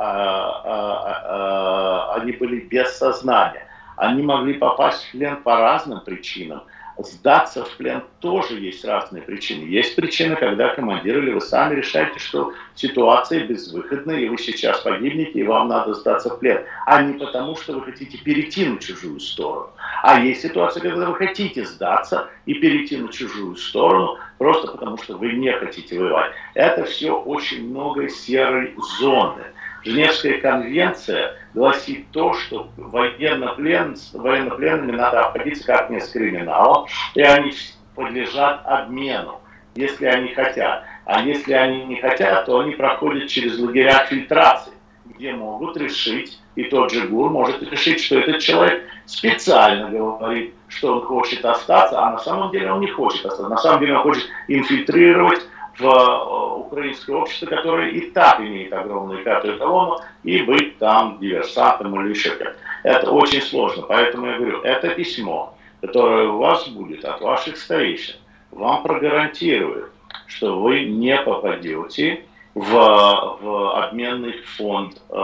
э, э, они были без сознания. Они могли попасть в плен по разным причинам. Сдаться в плен тоже есть разные причины. Есть причины, когда командир или вы сами решаете, что ситуация безвыходная, и вы сейчас погибнете, и вам надо сдаться в плен. А не потому, что вы хотите перейти на чужую сторону. А есть ситуация, когда вы хотите сдаться и перейти на чужую сторону, просто потому, что вы не хотите воевать. Это все очень много серой зоны. Женевская конвенция гласит то, что военноплен, с военнопленными надо обходиться как не с криминалом, и они подлежат обмену, если они хотят. А если они не хотят, то они проходят через лагеря фильтрации, где могут решить, и тот же ГУР может решить, что этот человек специально говорит, что он хочет остаться, а на самом деле он не хочет остаться. На самом деле он хочет инфильтрировать в украинское общество, которое и так имеет огромную пятую колонну, и быть там диверсантом или еще как-то. Это очень сложно. Поэтому я говорю, это письмо, которое у вас будет от ваших старейшин, вам прогарантирует, что вы не попадете в, в обменный фонд э,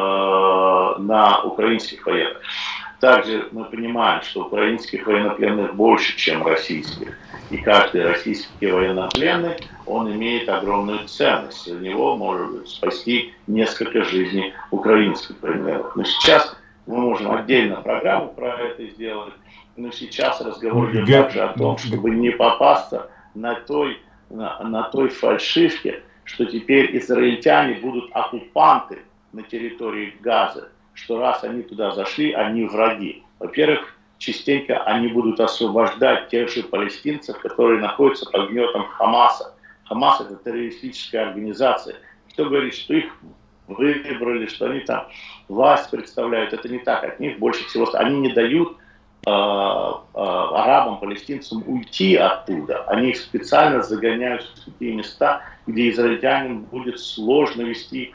на украинских военных. Также мы понимаем, что украинских военнопленных больше, чем российских. И каждый российский военнопленный, он имеет огромную ценность. За него может спасти несколько жизней украинских военнопленных. Но сейчас мы можем отдельно программу про это сделать. Но сейчас разговор идет также о том, чтобы не попасться на той, на, на той фальшивке, что теперь израильтяне будут оккупанты на территории Газы. Что раз они туда зашли, они враги. Во-первых, частенько они будут освобождать тех же палестинцев, которые находятся под гнетом Хамаса. Хамас — это террористическая организация. Кто говорит, что их выбрали, что они там власть представляют, это не так. От них больше всего... Они не дают э, э, арабам, палестинцам уйти оттуда. Они их специально загоняют в такие места, где израильтянам будет сложно вести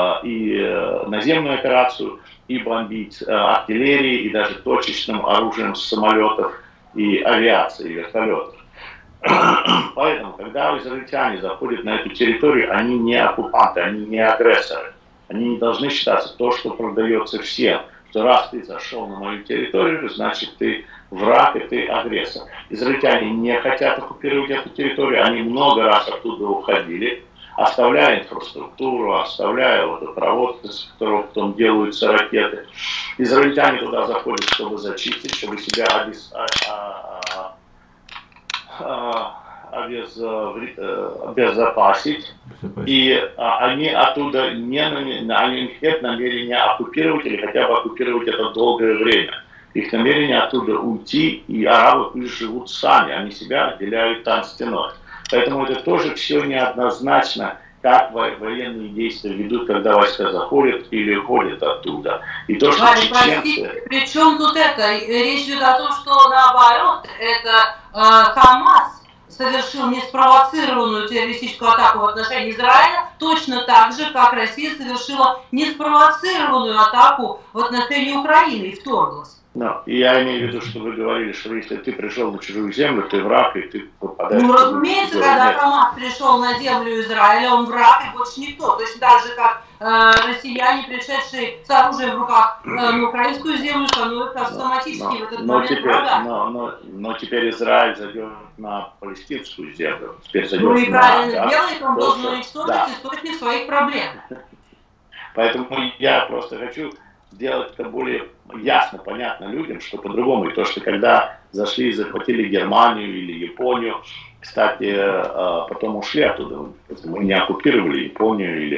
и наземную операцию, и бомбить артиллерией, и даже точечным оружием с самолетов и авиации, и вертолетов. Поэтому, когда израильтяне заходят на эту территорию, они не оккупанты, они не агрессоры. Они не должны считаться то, что продается всем. Что раз ты зашел на мою территорию, значит ты враг и ты агрессор. Израильтяне не хотят оккупировать эту территорию, они много раз оттуда уходили, оставляя инфраструктуру, оставляя водопровод, из которого потом делаются ракеты. Израильтяне туда заходят, чтобы зачистить, чтобы себя обез... обезопасить. И они оттуда не, они нет намерения оккупировать или хотя бы оккупировать это долгое время. Их намерение оттуда уйти, и арабы пусть живут сами, они себя отделяют там стеной. Поэтому это тоже все неоднозначно, как военные действия ведут, когда войска заходят или уходят оттуда. И то, что Ваня, чеченцы... При чем тут это? Речь идет о том, что наоборот, это э, Хамас совершил неспровоцированную террористическую атаку в отношении Израиля, точно так же, как Россия совершила неспровоцированную атаку в отношении Украины и вторглась. Но я имею в виду, что вы говорили, что если ты пришел на чужую землю, ты враг, и ты попадаешь... Ну, разумеется, когда Хамас пришел на землю Израиля, он враг и больше никто. Точно так же, как э, россияне, пришедшие с оружием в руках э, на украинскую землю, становятся автоматически в этот момент врагами. Но, но, но теперь Израиль зайдет на палестинскую землю. Теперь зайдет ну и на, правильно да, делает, он то, должен что, уничтожить да. источник своих проблем. Поэтому я просто хочу сделать это более ясно, понятно людям, что по-другому. И то, что когда зашли и захватили Германию или Японию, кстати, потом ушли оттуда, мы не оккупировали Японию или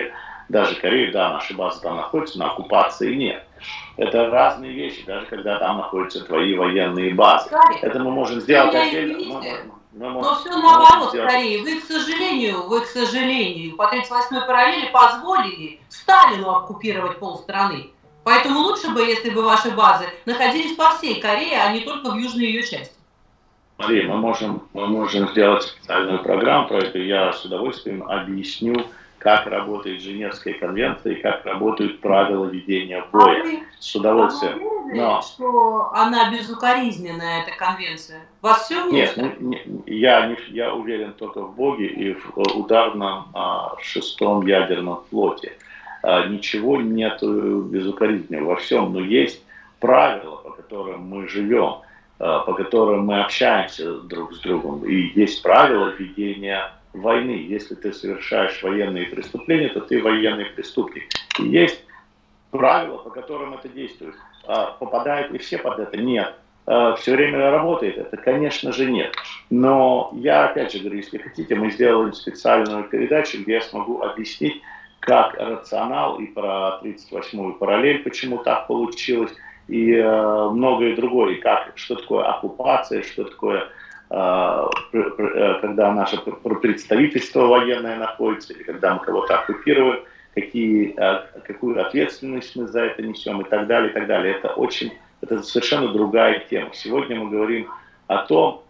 Даже Корея, да, наши базы там находятся, но оккупации нет. Это разные вещи, даже когда там находятся твои военные базы. Гарри, это мы можем сделать меня отдельно. извините, Мы, мы, но все мы наоборот, сделать... скорее. Вы, к сожалению, вы, к сожалению, по тридцать восьмой параллели позволили Сталину оккупировать полстраны. Поэтому лучше бы, если бы ваши базы находились по всей Корее, а не только в южной ее части. Смотри, мы можем, мы можем сделать специальную программу про это. Я с удовольствием объясню, как работает Женевская конвенция и как работают правила ведения боя. А вы, с удовольствием. А вы уверены, Но... что она безукоризненная, эта конвенция? Вас все Нет, вместе? не, я, не, я уверен только в Боге и в ударном а, шестом ядерном флоте. А, ничего нет безукоризненного во всем, но есть правила, по которым мы живем, а, по которым мы общаемся друг с другом. И есть правила ведения войны. Если ты совершаешь военные преступления, то ты военный преступник. И есть правила, по которым это действует. А, попадают ли все под это? Нет. Все время работает это? Конечно же нет. Но я опять же говорю, если хотите, мы сделаем специальную передачу, где я смогу объяснить, как рационал и про тридцать восьмую параллель, почему так получилось, и э, многое другое, и как, что такое оккупация, что такое, э, когда наше представительство военное находится, или когда мы кого-то оккупируем, какие, э, какую ответственность мы за это несем и так далее, и так далее. Это очень Это совершенно другая тема. Сегодня мы говорим о том,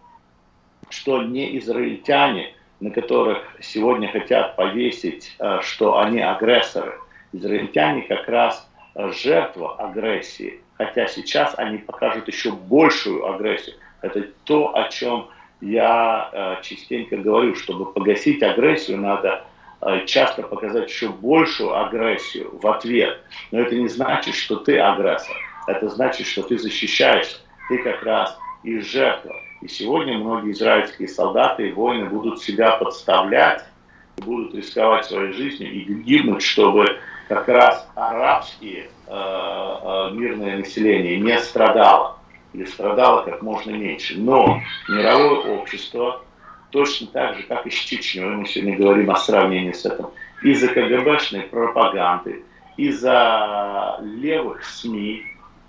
что не израильтяне, на которых сегодня хотят повесить, что они агрессоры. Израильтяне как раз жертва агрессии, хотя сейчас они покажут еще большую агрессию. Это то, о чем я частенько говорю, чтобы погасить агрессию, надо часто показать еще большую агрессию в ответ. Но это не значит, что ты агрессор. Это значит, что ты защищаешься. Ты как раз и жертва. И сегодня многие израильские солдаты и воины будут себя подставлять, будут рисковать своей жизнью и гибнуть, чтобы как раз арабские э, э, мирное население не страдало. Или страдало как можно меньше. Но мировое общество, точно так же, как и с Чечней, мы сегодня говорим о сравнении с этим, из-за КГБшной пропаганды, из-за левых СМИ,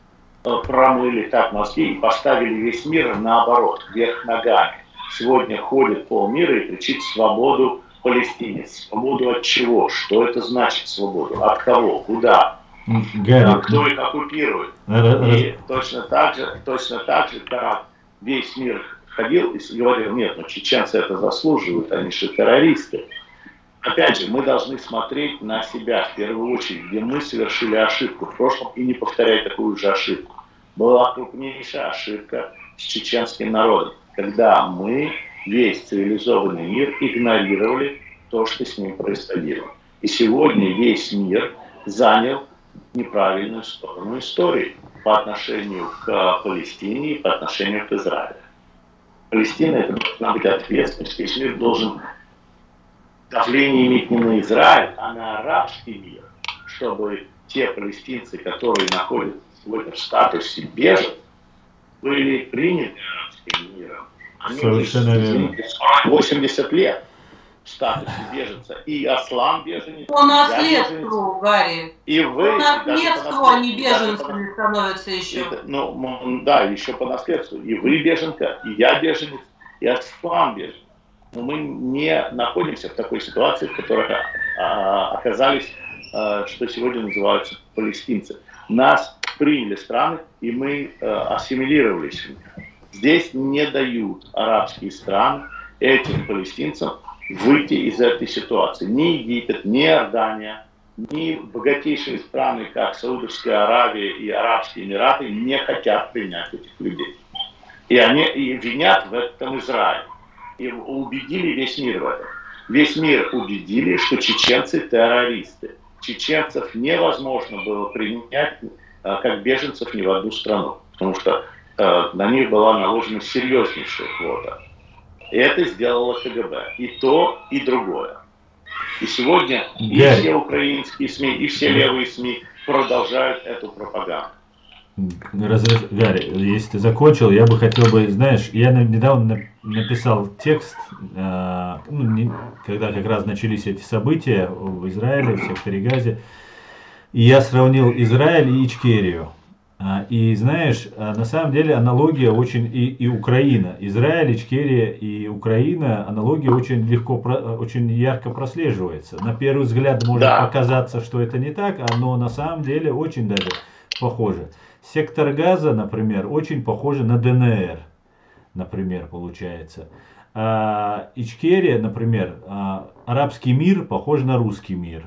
промыли так мозги и поставили весь мир наоборот, вверх ногами. Сегодня ходит полмира и кричит свободу Палестине. Свободу от чего? Что это значит свободу? От кого? Куда? Гарри, кто их оккупирует? И точно так же, точно так же, как весь мир ходил и говорил, нет, ну чеченцы это заслуживают, они же террористы. Опять же, мы должны смотреть на себя в первую очередь, где мы совершили ошибку в прошлом и не повторять такую же ошибку. Была крупнейшая ошибка с чеченским народом, когда мы, весь цивилизованный мир, игнорировали то, что с ним происходило. И сегодня весь мир занял неправильную сторону истории по отношению к Палестине и по отношению к Израилю. Палестина — это должна быть ответственность, весь мир должен давление иметь не на Израиль, а на арабский мир, чтобы те палестинцы, которые находятся сегодня в статусе беженцев, были приняты арабским миром. Они совершенно верно. восемьдесят лет в статусе беженца. И Аслан беженец. По наследству, Гарри. И вы. По наследству они беженцами по... становятся еще. Это, ну, да, еще по наследству. И вы беженка, и я беженец, и Аслан беженец. Но мы не находимся в такой ситуации, в которой а, оказались, а, что сегодня называются палестинцы. Нас приняли страны, и мы а, ассимилировались в них. Здесь не дают арабские страны этим палестинцам выйти из этой ситуации. Ни Египет, ни Иордания, ни богатейшие страны, как Саудовская Аравия и Арабские Эмираты, не хотят принять этих людей. И они и винят в этом Израиль. И убедили весь мир в этом. Весь мир убедили, что чеченцы террористы. Чеченцев невозможно было принять как беженцев ни в одну страну, потому что э, на них была наложена серьезнейшая квота. И это сделало КГБ. И то, и другое. И сегодня и все украинские СМИ, и все левые СМИ продолжают эту пропаганду. Разреш... Гарри, если ты закончил, я бы хотел бы, знаешь, я недавно написал текст, э, ну, не, когда как раз начались эти события в Израиле, в секторе Газе, и я сравнил Израиль и Ичкерию. И знаешь, на самом деле аналогия очень и, и Украина. Израиль, Ичкерия и Украина, аналогия очень легко, очень ярко прослеживается. На первый взгляд может да. показаться, что это не так, но на самом деле очень даже похоже. Сектор Газа, например, очень похоже на ДНР, например, получается. А Ичкерия, например, арабский мир похож на русский мир.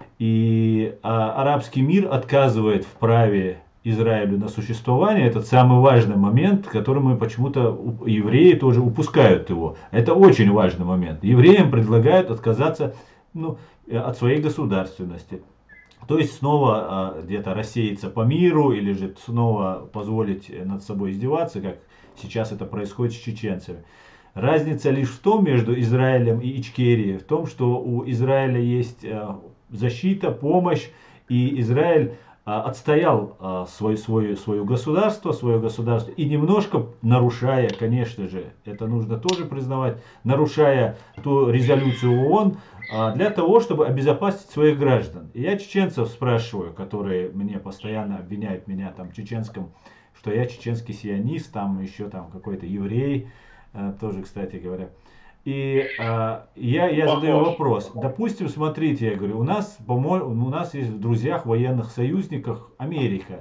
И а, арабский мир отказывает в праве Израилю на существование. Это самый важный момент, который мы почему-то, евреи тоже упускают его. Это очень важный момент. Евреям предлагают отказаться ну, от своей государственности. То есть снова а, где-то рассеяться по миру или же снова позволить над собой издеваться, как сейчас это происходит с чеченцами. Разница лишь в том между Израилем и Ичкерией, в том, что у Израиля есть а, защита, помощь, и Израиль а, отстоял а, свой, свой, свое государство, свое государство, и немножко нарушая, конечно же, это нужно тоже признавать, нарушая ту резолюцию ООН, а, для того, чтобы обезопасить своих граждан. И я чеченцев спрашиваю, которые мне постоянно обвиняют меня там чеченском, что я чеченский сионист, там еще там какой-то еврей, а, тоже, кстати говоря. И а, я, я задаю вопрос. Допустим, смотрите, я говорю, у нас, у нас есть в друзьях, военных союзниках Америка.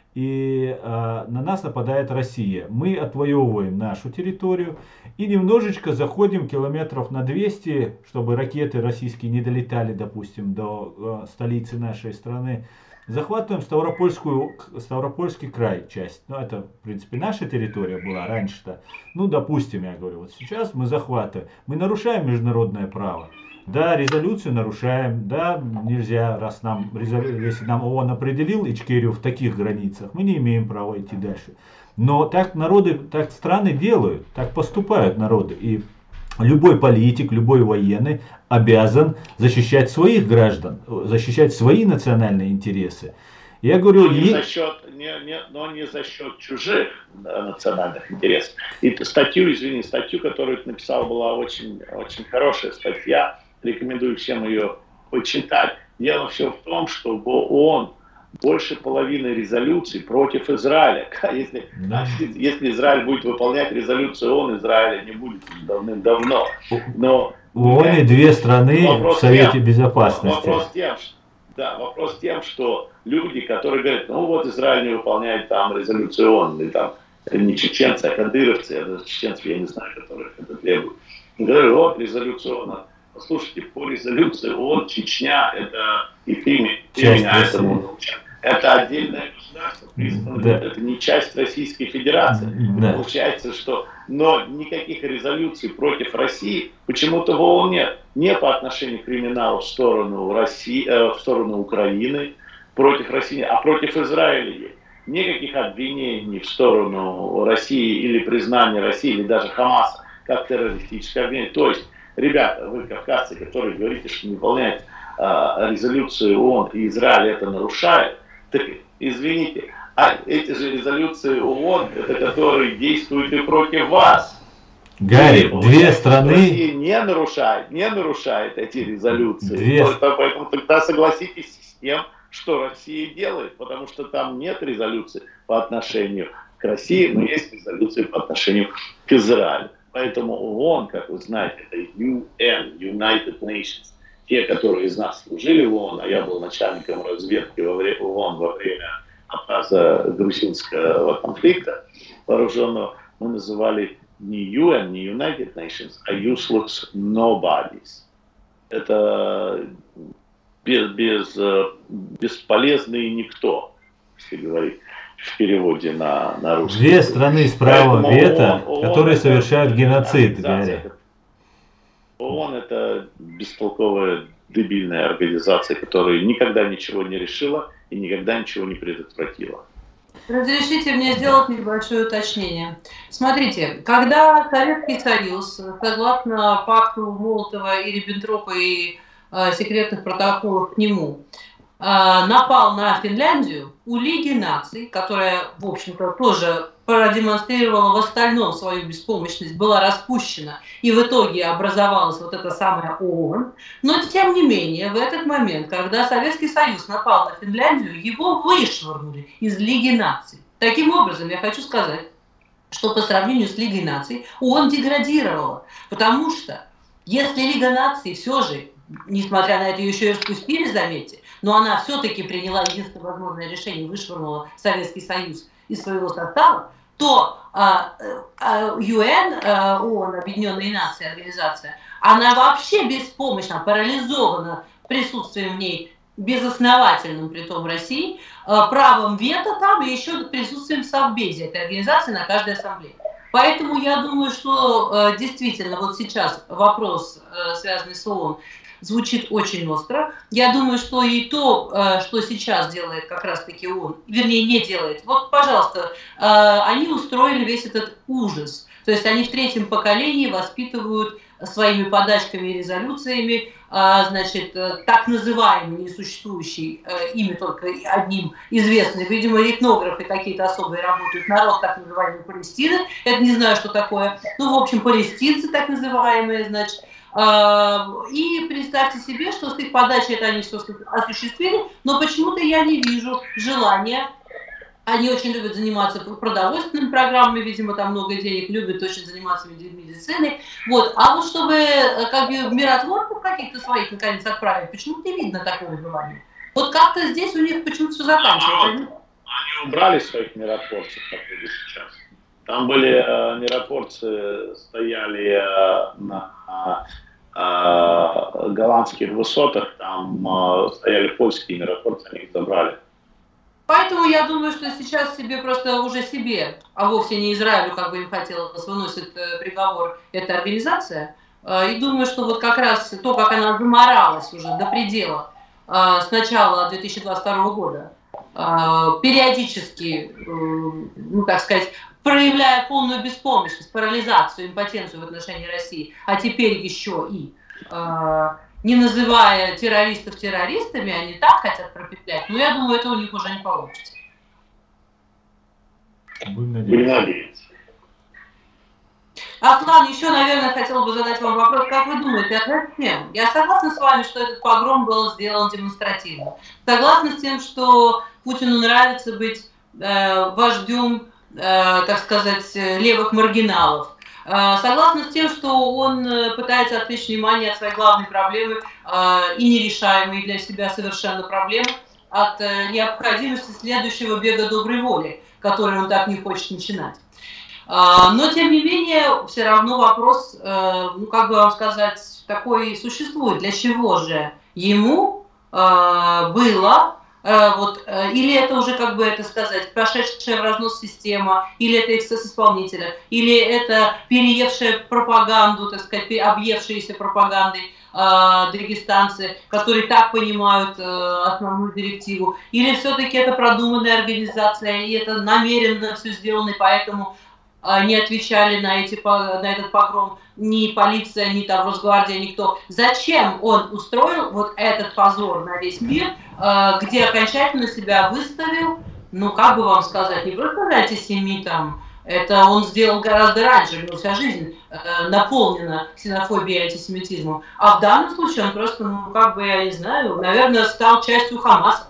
И а, на нас нападает Россия. Мы отвоевываем нашу территорию и немножечко заходим километров на двести, чтобы ракеты российские не долетали, допустим, до а, столицы нашей страны. Захватываем Ставропольскую, Ставропольский край часть. Ну, это, в принципе, наша территория была раньше-то. Ну, допустим, я говорю, вот сейчас мы захватываем. Мы нарушаем международное право. Да, резолюцию нарушаем. Да, нельзя, раз нам, если нам ООН определил Ичкерию в таких границах, мы не имеем права идти дальше. Но так народы, так страны делают, так поступают народы. И любой политик, любой военный обязан защищать своих граждан, защищать свои национальные интересы. Я говорю, но не, за счет, не, не, но не за счет чужих национальных интересов. И статью, извини, статью, которую ты написал, была очень, очень хорошая статья. Рекомендую всем ее почитать. Дело все в том, что ООН больше половины резолюций против Израиля. Если, да. если Израиль будет выполнять резолюцию ООН, Израиля не будет давным-давно. Но у ООН две страны в Совете тем, Безопасности. Вопрос тем, что, да, вопрос тем, что люди, которые говорят, ну вот Израиль не выполняет там резолюцию ООН, или там не чеченцы, а кадыровцы, а чеченцев я не знаю, которых это требует. Говорят, вот резолюция ООН. Послушайте, по резолюции ООН Чечня, это и ты, ты меня этому научил. Это отдельное государство, да. Это не часть Российской Федерации. Да. Получается, что но никаких резолюций против России почему-то в ООН нет. Не по отношению криминала в сторону России, э, в сторону Украины, против России, а против Израиля есть. Никаких обвинений в сторону России или признания России, или даже Хамаса как террористическое обвинение. То есть, ребята, вы кавказцы, которые говорите, что не выполняете э, резолюцию ООН, и Израиль это нарушает, так извините, а эти же резолюции ООН, это которые действуют и против вас. Гарри, две страны... Россия не нарушает, не нарушает эти резолюции. Две... Поэтому тогда согласитесь с тем, что Россия делает, потому что там нет резолюции по отношению к России, но есть резолюции по отношению к Израилю. Поэтому ООН, как вы знаете, это ю эн, United Nations. Те, которые из нас служили в ООН, а я был начальником разведки во время ООН во время отказа грузинского конфликта вооруженного, мы называли не ю эн, не United Nations, а useless nobodies. Это без, без, бесполезный никто, если говорить в переводе на, на русский. Две страны с правом вето, которые совершают геноцид, Гарри. ООН это бестолковая, дебильная организация, которая никогда ничего не решила и никогда ничего не предотвратила. Разрешите мне сделать небольшое уточнение. Смотрите, когда Советский Союз, согласно пакту Молотова и Риббентропа и э, секретных протоколов к нему, напал на Финляндию, у Лиги наций, которая, в общем-то, тоже продемонстрировала в остальном свою беспомощность, была распущена, и в итоге образовалась вот эта самая ООН. Но, тем не менее, в этот момент, когда Советский Союз напал на Финляндию, его вышвырнули из Лиги наций. Таким образом, я хочу сказать, что по сравнению с Лигой наций ООН деградировала, потому что если Лига наций все же, несмотря на это, ее еще и распустили, заметьте, но она все-таки приняла единственное возможное решение, вышвырнула Советский Союз из своего состава, то ю эн, ООН, Объединенные Нации, организация, она вообще беспомощна, парализована присутствием в ней безосновательным, при том России, правом вето там и еще присутствием в Совбезе этой организации на каждой ассамблее. Поэтому я думаю, что действительно вот сейчас вопрос, связанный с ООН, звучит очень остро. Я думаю, что и то, что сейчас делает как раз-таки ООН, вернее, не делает. Вот, пожалуйста, они устроили весь этот ужас. То есть они в третьем поколении воспитывают своими подачками и резолюциями, значит, так называемый, несуществующий, ими только одним известный, видимо, этнографы какие-то особые работают, народ так называемый Палестины, это не знаю, что такое, ну, в общем, палестинцы так называемые, значит. И представьте себе, что с их подачей это они все осуществили, но почему-то я не вижу желания. Они очень любят заниматься продовольственными программами, видимо, там много денег, любят очень заниматься медициной. Вот. А вот чтобы как бы миротворцев каких-то своих наконец отправить, почему-то не видно такого желания. Вот как-то здесь у них почему-то все заканчивается. Они убрали своих миротворцев, как были сейчас. Там были э, миротворцы, стояли э, на э, голландских высотах, там э, стояли польские миротворцы, они их забрали. Поэтому я думаю, что сейчас себе просто уже себе, а вовсе не Израилю, как бы им хотелось, выносит приговор эта организация. И думаю, что вот как раз то, как она заморалась уже до предела с начала две тысячи двадцать второго года, периодически, ну так сказать, проявляя полную беспомощность, парализацию, импотенцию в отношении России, а теперь еще и не называя террористов террористами, они так хотят пропетлять, но я думаю, это у них уже не получится. Будем надеяться. Аслан, еще, наверное, хотела бы задать вам вопрос, как вы думаете, а зачем? Я согласна с вами, что этот погром был сделан демонстративно. Согласна с тем, что Путину нравится быть э, вождем, э, так сказать, левых маргиналов. Согласна с тем, что он пытается отвлечь внимание от своей главной проблемы и нерешаемой для себя совершенно проблемы, от необходимости следующего бега доброй воли, который он так не хочет начинать. Но, тем не менее, все равно вопрос, ну, как бы вам сказать, такой существует. Для чего же ему было... Вот, или это уже, как бы это сказать, прошедшая в разнос система, или это эксцесс исполнителя, или это переевшая пропаганду, так сказать, объевшиеся пропагандой э, дагестанцы, которые так понимают э, основную директиву, или все-таки это продуманная организация, и это намеренно все сделано, и поэтому э, не отвечали на, эти, на этот погром ни полиция, ни там Росгвардия, никто. Зачем он устроил вот этот позор на весь мир, где окончательно себя выставил, ну, как бы вам сказать, не просто антисемитом, это он сделал гораздо раньше, у него вся жизнь э, наполнена ксенофобией и антисемитизмом, а в данном случае он просто, ну, как бы, я не знаю, наверное, стал частью Хамаса.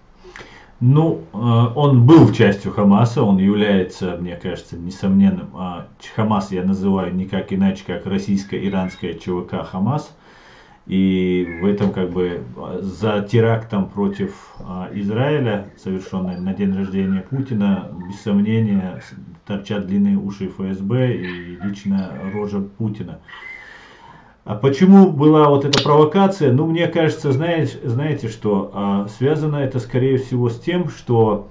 Ну, он был частью Хамаса, он является, мне кажется, несомненным. Хамас я называю никак иначе, как российско-иранская ЧВК Хамас. И в этом как бы за терактом против Израиля, совершенный на день рождения Путина, без сомнения торчат длинные уши эф эс бэ и лично рожа Путина. А почему была вот эта провокация? Ну, мне кажется, знаете, знаете что, а, связано это скорее всего с тем, что,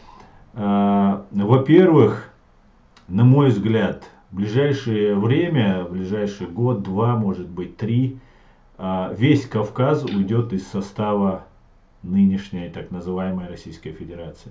а, во-первых, на мой взгляд, в ближайшее время, в ближайший год, два, может быть, три, а, весь Кавказ уйдет из состава нынешней так называемой Российской Федерации.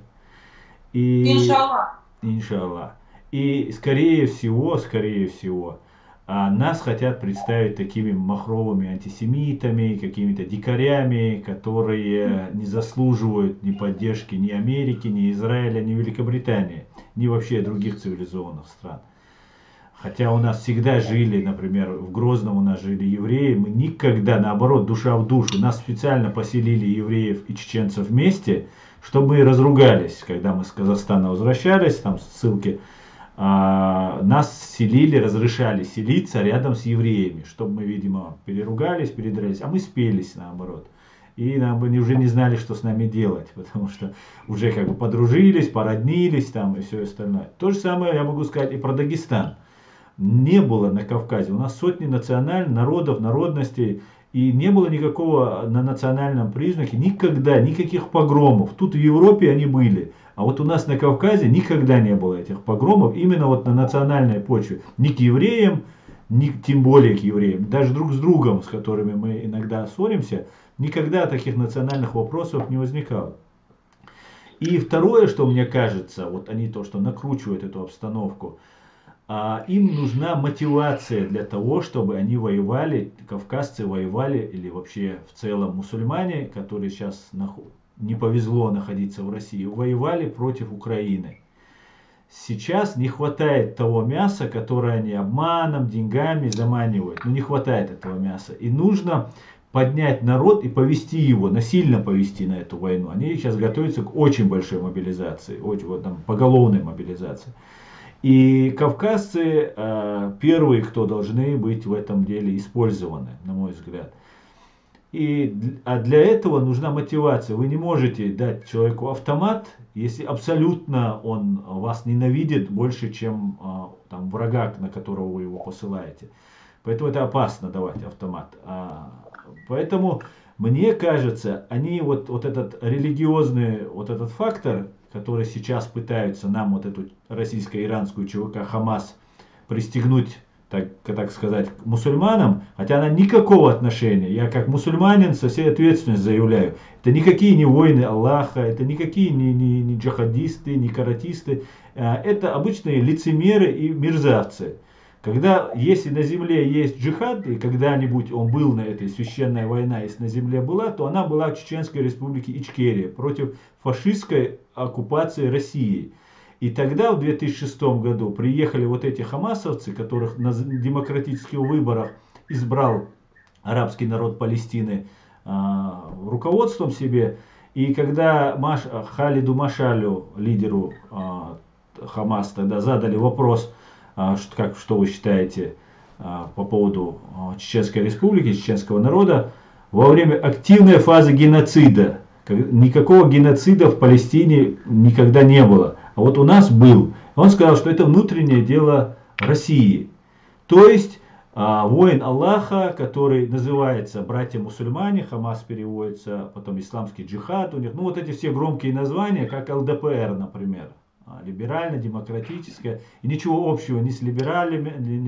И, иншаллах. Иншаллах. И скорее всего, скорее всего, а нас хотят представить такими махровыми антисемитами, какими-то дикарями, которые не заслуживают ни поддержки ни Америки, ни Израиля, ни Великобритании, ни вообще других цивилизованных стран. Хотя у нас всегда жили, например, в Грозном у нас жили евреи, мы никогда, наоборот, душа в душу, нас специально поселили евреев и чеченцев вместе, чтобы мы разругались, когда мы с Казахстана возвращались, там ссылки, а, нас селили, разрешали селиться рядом с евреями, чтобы мы, видимо, переругались, передрались, а мы спелись наоборот. И нам бы уже не знали, что с нами делать, потому что уже как бы подружились, породнились там и все остальное. То же самое я могу сказать и про Дагестан. Не было на Кавказе, у нас сотни национальных народов, народностей, и не было никакого на национальном признаке, никогда, никаких погромов. Тут в Европе они были, а вот у нас на Кавказе никогда не было этих погромов, именно вот на национальной почве. Ни к евреям, ни тем более к евреям, даже друг с другом, с которыми мы иногда ссоримся, никогда таких национальных вопросов не возникало. И второе, что мне кажется, вот они то, что накручивают эту обстановку, а им нужна мотивация для того, чтобы они воевали, кавказцы воевали, или вообще в целом мусульмане, которые сейчас не повезло находиться в России, воевали против Украины. Сейчас не хватает того мяса, которое они обманом, деньгами заманивают. Ну не хватает этого мяса. И нужно поднять народ и повести его, насильно повести на эту войну. Они сейчас готовятся к очень большой мобилизации, очень, вот, там, поголовной мобилизации. И кавказцы э, первые, кто должны быть в этом деле использованы, на мой взгляд. И, а для этого нужна мотивация. Вы не можете дать человеку автомат, если абсолютно он вас ненавидит больше, чем э, там, врага, на которого вы его посылаете. Поэтому это опасно давать автомат. А, поэтому, мне кажется, они вот, вот этот религиозный вот этот фактор, которые сейчас пытаются нам вот эту российско-иранскую ЧВК Хамас пристегнуть, так, так сказать, к мусульманам, хотя она никакого отношения, я как мусульманин со всей ответственностью заявляю, это никакие не воины Аллаха, это никакие не, не, не джихадисты, не каратисты, это обычные лицемеры и мерзавцы. Когда, если на земле есть джихад, и когда-нибудь он был на этой священной войне, если на земле была, то она была в Чеченской республике Ичкерия против фашистской оккупации России. И тогда, в две тысячи шестом году, приехали вот эти хамасовцы, которых на демократических выборах избрал арабский народ Палестины э, руководством себе. И когда Маш, Халиду Машалю, лидеру э, Хамас, тогда задали вопрос, Что, как, что вы считаете а, по поводу а, Чеченской республики, чеченского народа, во время активной фазы геноцида. Никакого геноцида в Палестине никогда не было. А вот у нас был. Он сказал, что это внутреннее дело России. То есть а, воин Аллаха, который называется братья-мусульмане, Хамас переводится, потом исламский джихад у них. Ну вот эти все громкие названия, как эл дэ пэ эр, например. Либерально-демократическая, и ничего общего ни с либерализмом,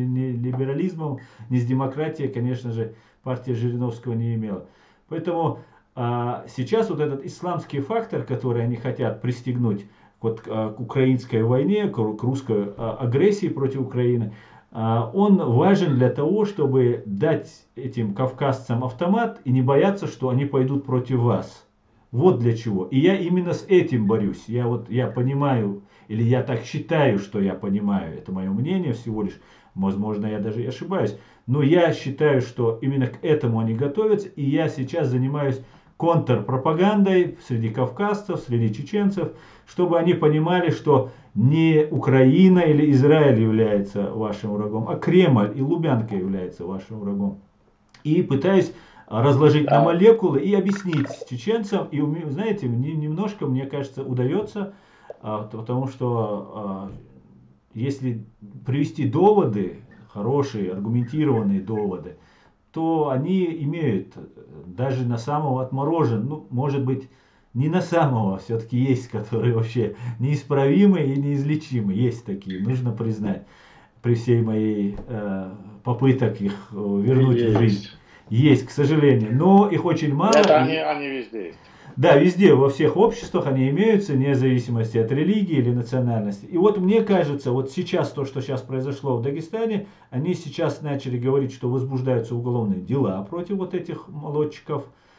ни с демократией, конечно же, партия Жириновского не имела. Поэтому а, сейчас вот этот исламский фактор, который они хотят пристегнуть вот, а, к украинской войне, к, к русской а, агрессии против Украины, а, он важен для того, чтобы дать этим кавказцам автомат и не бояться, что они пойдут против вас. Вот для чего. И я именно с этим борюсь. Я вот я понимаю, или я так считаю, что я понимаю, это мое мнение всего лишь, возможно, я даже и ошибаюсь, но я считаю, что именно к этому они готовятся, и я сейчас занимаюсь контрпропагандой среди кавказцев, среди чеченцев, чтобы они понимали, что не Украина или Израиль является вашим врагом, а Кремль и Лубянка является вашим врагом. И пытаюсь разложить на молекулы и объяснить чеченцам. И, знаете, немножко, мне кажется, удается, потому что если привести доводы, хорошие, аргументированные доводы, то они имеют даже на самого отмороженного, ну, может быть, не на самого, все-таки есть, которые вообще неисправимые и неизлечимы. Есть такие, нужно признать, при всей моей э, попыток их вернуть есть. в жизнь. Есть, к сожалению, но их очень мало. Это они, они везде есть. Да, везде, во всех обществах они имеются, вне зависимости от религии или национальности. И вот мне кажется, вот сейчас то, что сейчас произошло в Дагестане, они сейчас начали говорить, что возбуждаются уголовные дела против вот этих молодчиков.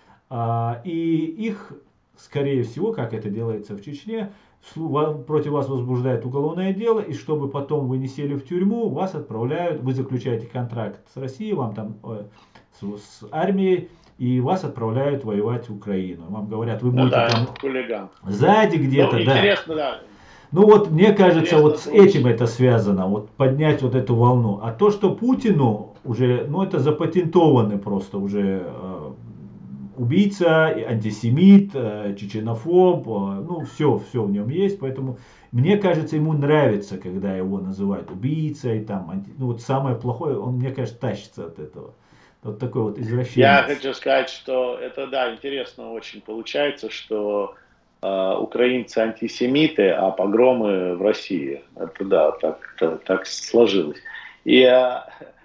А, и их, скорее всего, как это делается в Чечне, против вас возбуждают уголовное дело, и чтобы потом вы не сели в тюрьму, вас отправляют, вы заключаете контракт с Россией, вам там э, с, с армией, и вас отправляют воевать в Украину. Вам говорят, вы Ну будете да, там хулиган. сзади где-то, Ну, да. интересно, да. Ну вот мне кажется, Интересно вот с слушать. этим это связано, вот поднять вот эту волну. А то, что Путину уже, ну это запатентованный просто уже э, убийца, антисемит, э, чеченофоб, э, ну все, все в нем есть, поэтому мне кажется, ему нравится, когда его называют убийцей, там, анти... ну вот самое плохое, он, мне кажется, тащится от этого. Вот такой вот извращенец. Я хочу сказать, что это, да, интересно очень получается, что э, украинцы антисемиты, а погромы в России. Это, да, так, так, так сложилось. И э,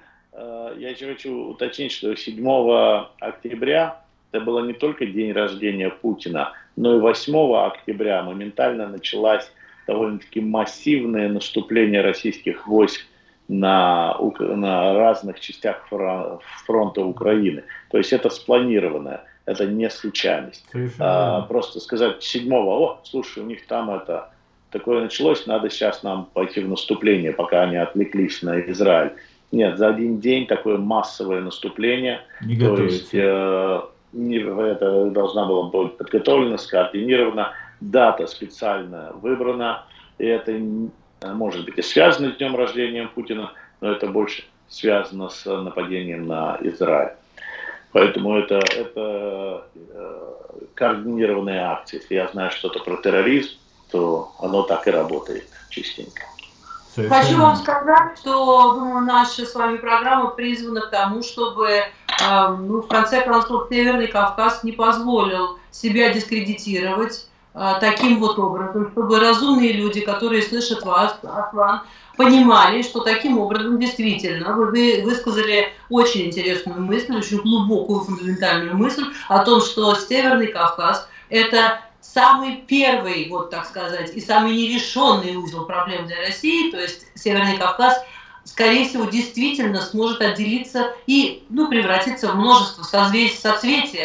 э, я еще хочу уточнить, что седьмого октября это было не только день рождения Путина, но и восьмого октября моментально началось довольно-таки массивное наступление российских войск на, на разных частях фронта Украины. То есть это спланированное, это не случайность. А, просто сказать седьмого, о, слушай, у них там это такое началось, надо сейчас нам пойти в наступление, пока они отвлеклись на Израиль. Нет, за один день такое массовое наступление. Не то готовится. есть э, не, это должна была быть подготовлена, скоординирована, дата специально выбрана, и это может быть и связано с днем рождения Путина, но это больше связано с нападением на Израиль. Поэтому это, это э, координированная акция. Если я знаю что-то про терроризм, то оно так и работает частенько. Совершенно. Хочу вам сказать, что, думаю, наша с вами программа призвана к тому, чтобы, э, ну, в конце концов, Северный Кавказ не позволил себя дискредитировать э, таким вот образом, чтобы разумные люди, которые слышат вас, Аслан, понимали, что таким образом действительно вы высказали очень интересную мысль, очень глубокую фундаментальную мысль о том, что Северный Кавказ – это самый первый, вот так сказать, и самый нерешенный узел проблем для России, то есть Северный Кавказ, скорее всего, действительно сможет отделиться и, ну, превратиться в множество соцветия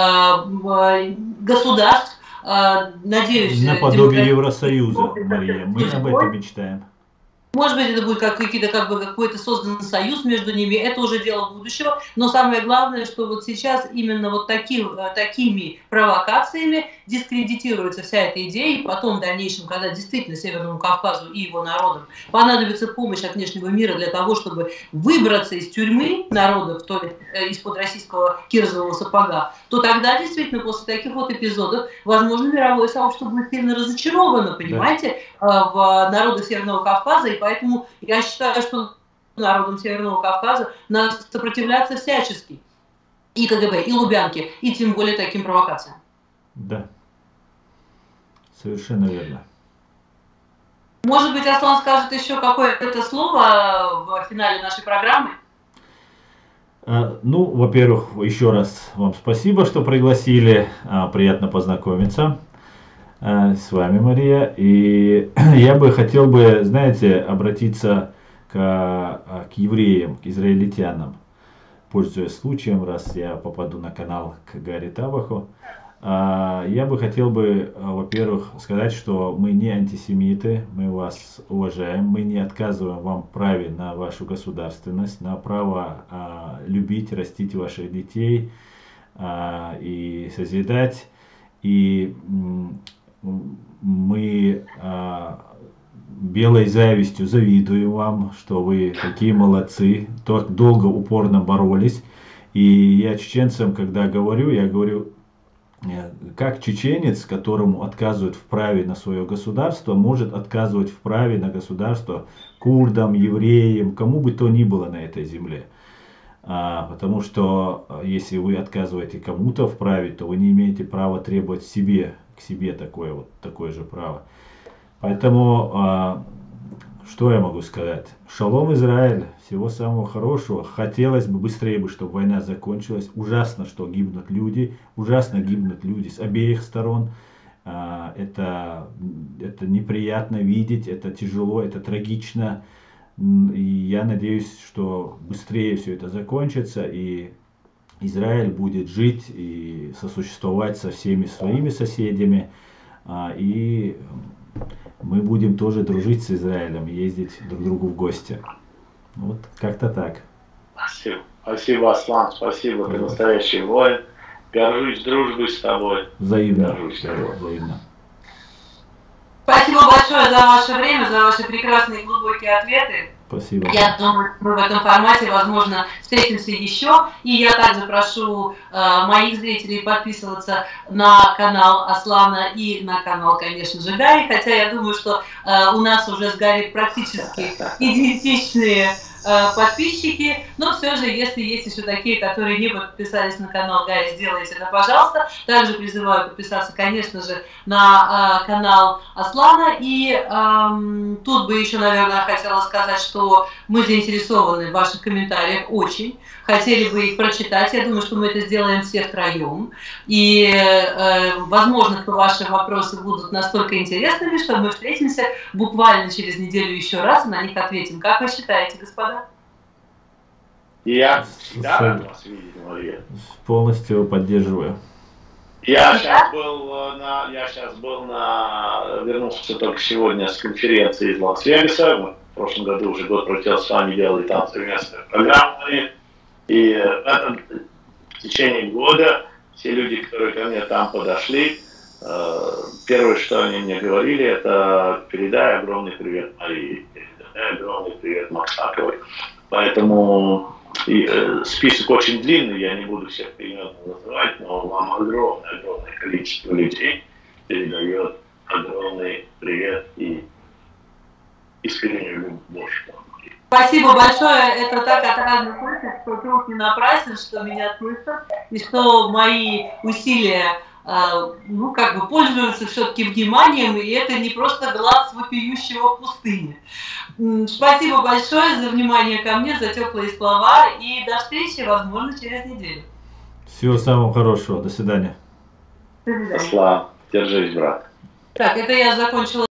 э, государств, э, надеюсь... Наподобие Евросоюза, Мария, мы об этом мечтаем. Может быть, это будет как, какие-то, как бы, какой-то создан союз между ними, это уже дело будущего. Но самое главное, что вот сейчас именно вот таким, такими провокациями дискредитируется вся эта идея. И потом, в дальнейшем, когда действительно Северному Кавказу и его народам понадобится помощь от внешнего мира для того, чтобы выбраться из тюрьмы народов, то есть из-под российского кирзового сапога, то тогда действительно после таких вот эпизодов, возможно, мировое сообщество будет сильно разочаровано, понимаете, да, в народах Северного Кавказа. И поэтому я считаю, что народам Северного Кавказа надо сопротивляться всячески. И КГБ, и Лубянке, и тем более таким провокациям. Да, совершенно верно. Может быть, Аслан скажет еще какое-то слово в финале нашей программы? А, ну, во-первых, еще раз вам спасибо, что пригласили. А, приятно познакомиться с вами, Мария. И я бы хотел бы, знаете, обратиться к, к евреям, к израильтянам, пользуясь случаем, раз я попаду на канал к Гарри Табаху. Я бы хотел бы, во-первых, сказать, что мы не антисемиты, мы вас уважаем, мы не отказываем вам в праве на вашу государственность, на право любить, растить ваших детей и созидать. И мы а, белой завистью завидуем вам, что вы такие молодцы, так долго, упорно боролись. И я чеченцам, когда говорю, я говорю, как чеченец, которому отказывают в праве на свое государство, может отказывать в праве на государство курдам, евреям, кому бы то ни было на этой земле. А, потому что если вы отказываете кому-то в праве, то вы не имеете права требовать себе, к себе такое, вот, такое же право. Поэтому, а, Что я могу сказать? Шалом, Израиль, всего самого хорошего. Хотелось бы быстрее, бы, чтобы война закончилась. Ужасно, что гибнут люди, ужасно гибнут люди с обеих сторон. Это, это неприятно видеть, это тяжело, это трагично. И я надеюсь, что быстрее все это закончится, и Израиль будет жить и сосуществовать со всеми своими соседями. И мы будем тоже дружить с Израилем, ездить друг к другу в гости. Вот как-то так. Спасибо. Спасибо, Аслан, спасибо, ты настоящий воин. Горжусь дружбой с тобой. Взаимно. Горжусь с тобой. Взаимно. Спасибо большое за ваше время, за ваши прекрасные глубокие ответы. Спасибо. Я думаю, мы в этом формате, возможно, встретимся еще. И я также прошу э, моих зрителей подписываться на канал Аслана и на канал, конечно же, Гарри. Хотя я думаю, что э, у нас уже с Гарри практически идентичные э, подписчики. Но все же, если есть еще такие, которые не подписались на канал Гарри, сделайте это, пожалуйста. Также призываю подписаться, конечно же, на э, канал Аслана. И э, тут бы еще, наверное, хотела сказать, что мы заинтересованы в ваших комментариях очень, хотели бы их прочитать. Я думаю, что мы это сделаем все втроем. И, э, возможно, что ваши вопросы будут настолько интересными, что мы встретимся буквально через неделю еще раз и на них ответим. Как вы считаете, господа? Я всегда рад вас видеть, Мария. Полностью поддерживаю. Я сейчас был на, я сейчас был на, вернулся только сегодня с конференции из Лас-Вегаса. В прошлом году уже год пролетел с вами, делали там совместную программу. И в этом в течение года все люди, которые ко мне там подошли, первое, что они мне говорили, это передай огромный привет Марии, передай огромный привет Максаковой. Поэтому и, э, список очень длинный, я не буду всех перемен называть, но вам огромное-огромное количество людей передает огромный привет и искреннюю любовь. Спасибо большое, это так отрадно слышать, что труд не напрасен, что меня слышат, и что мои усилия, ну, как бы пользуются все-таки вниманием, и это не просто глаз вопиющего в пустыне. Спасибо большое за внимание ко мне, за теплые слова, и до встречи, возможно, через неделю. Всего самого хорошего, до свидания. До свидания. Аслан, держись, брат. Так, это я закончила.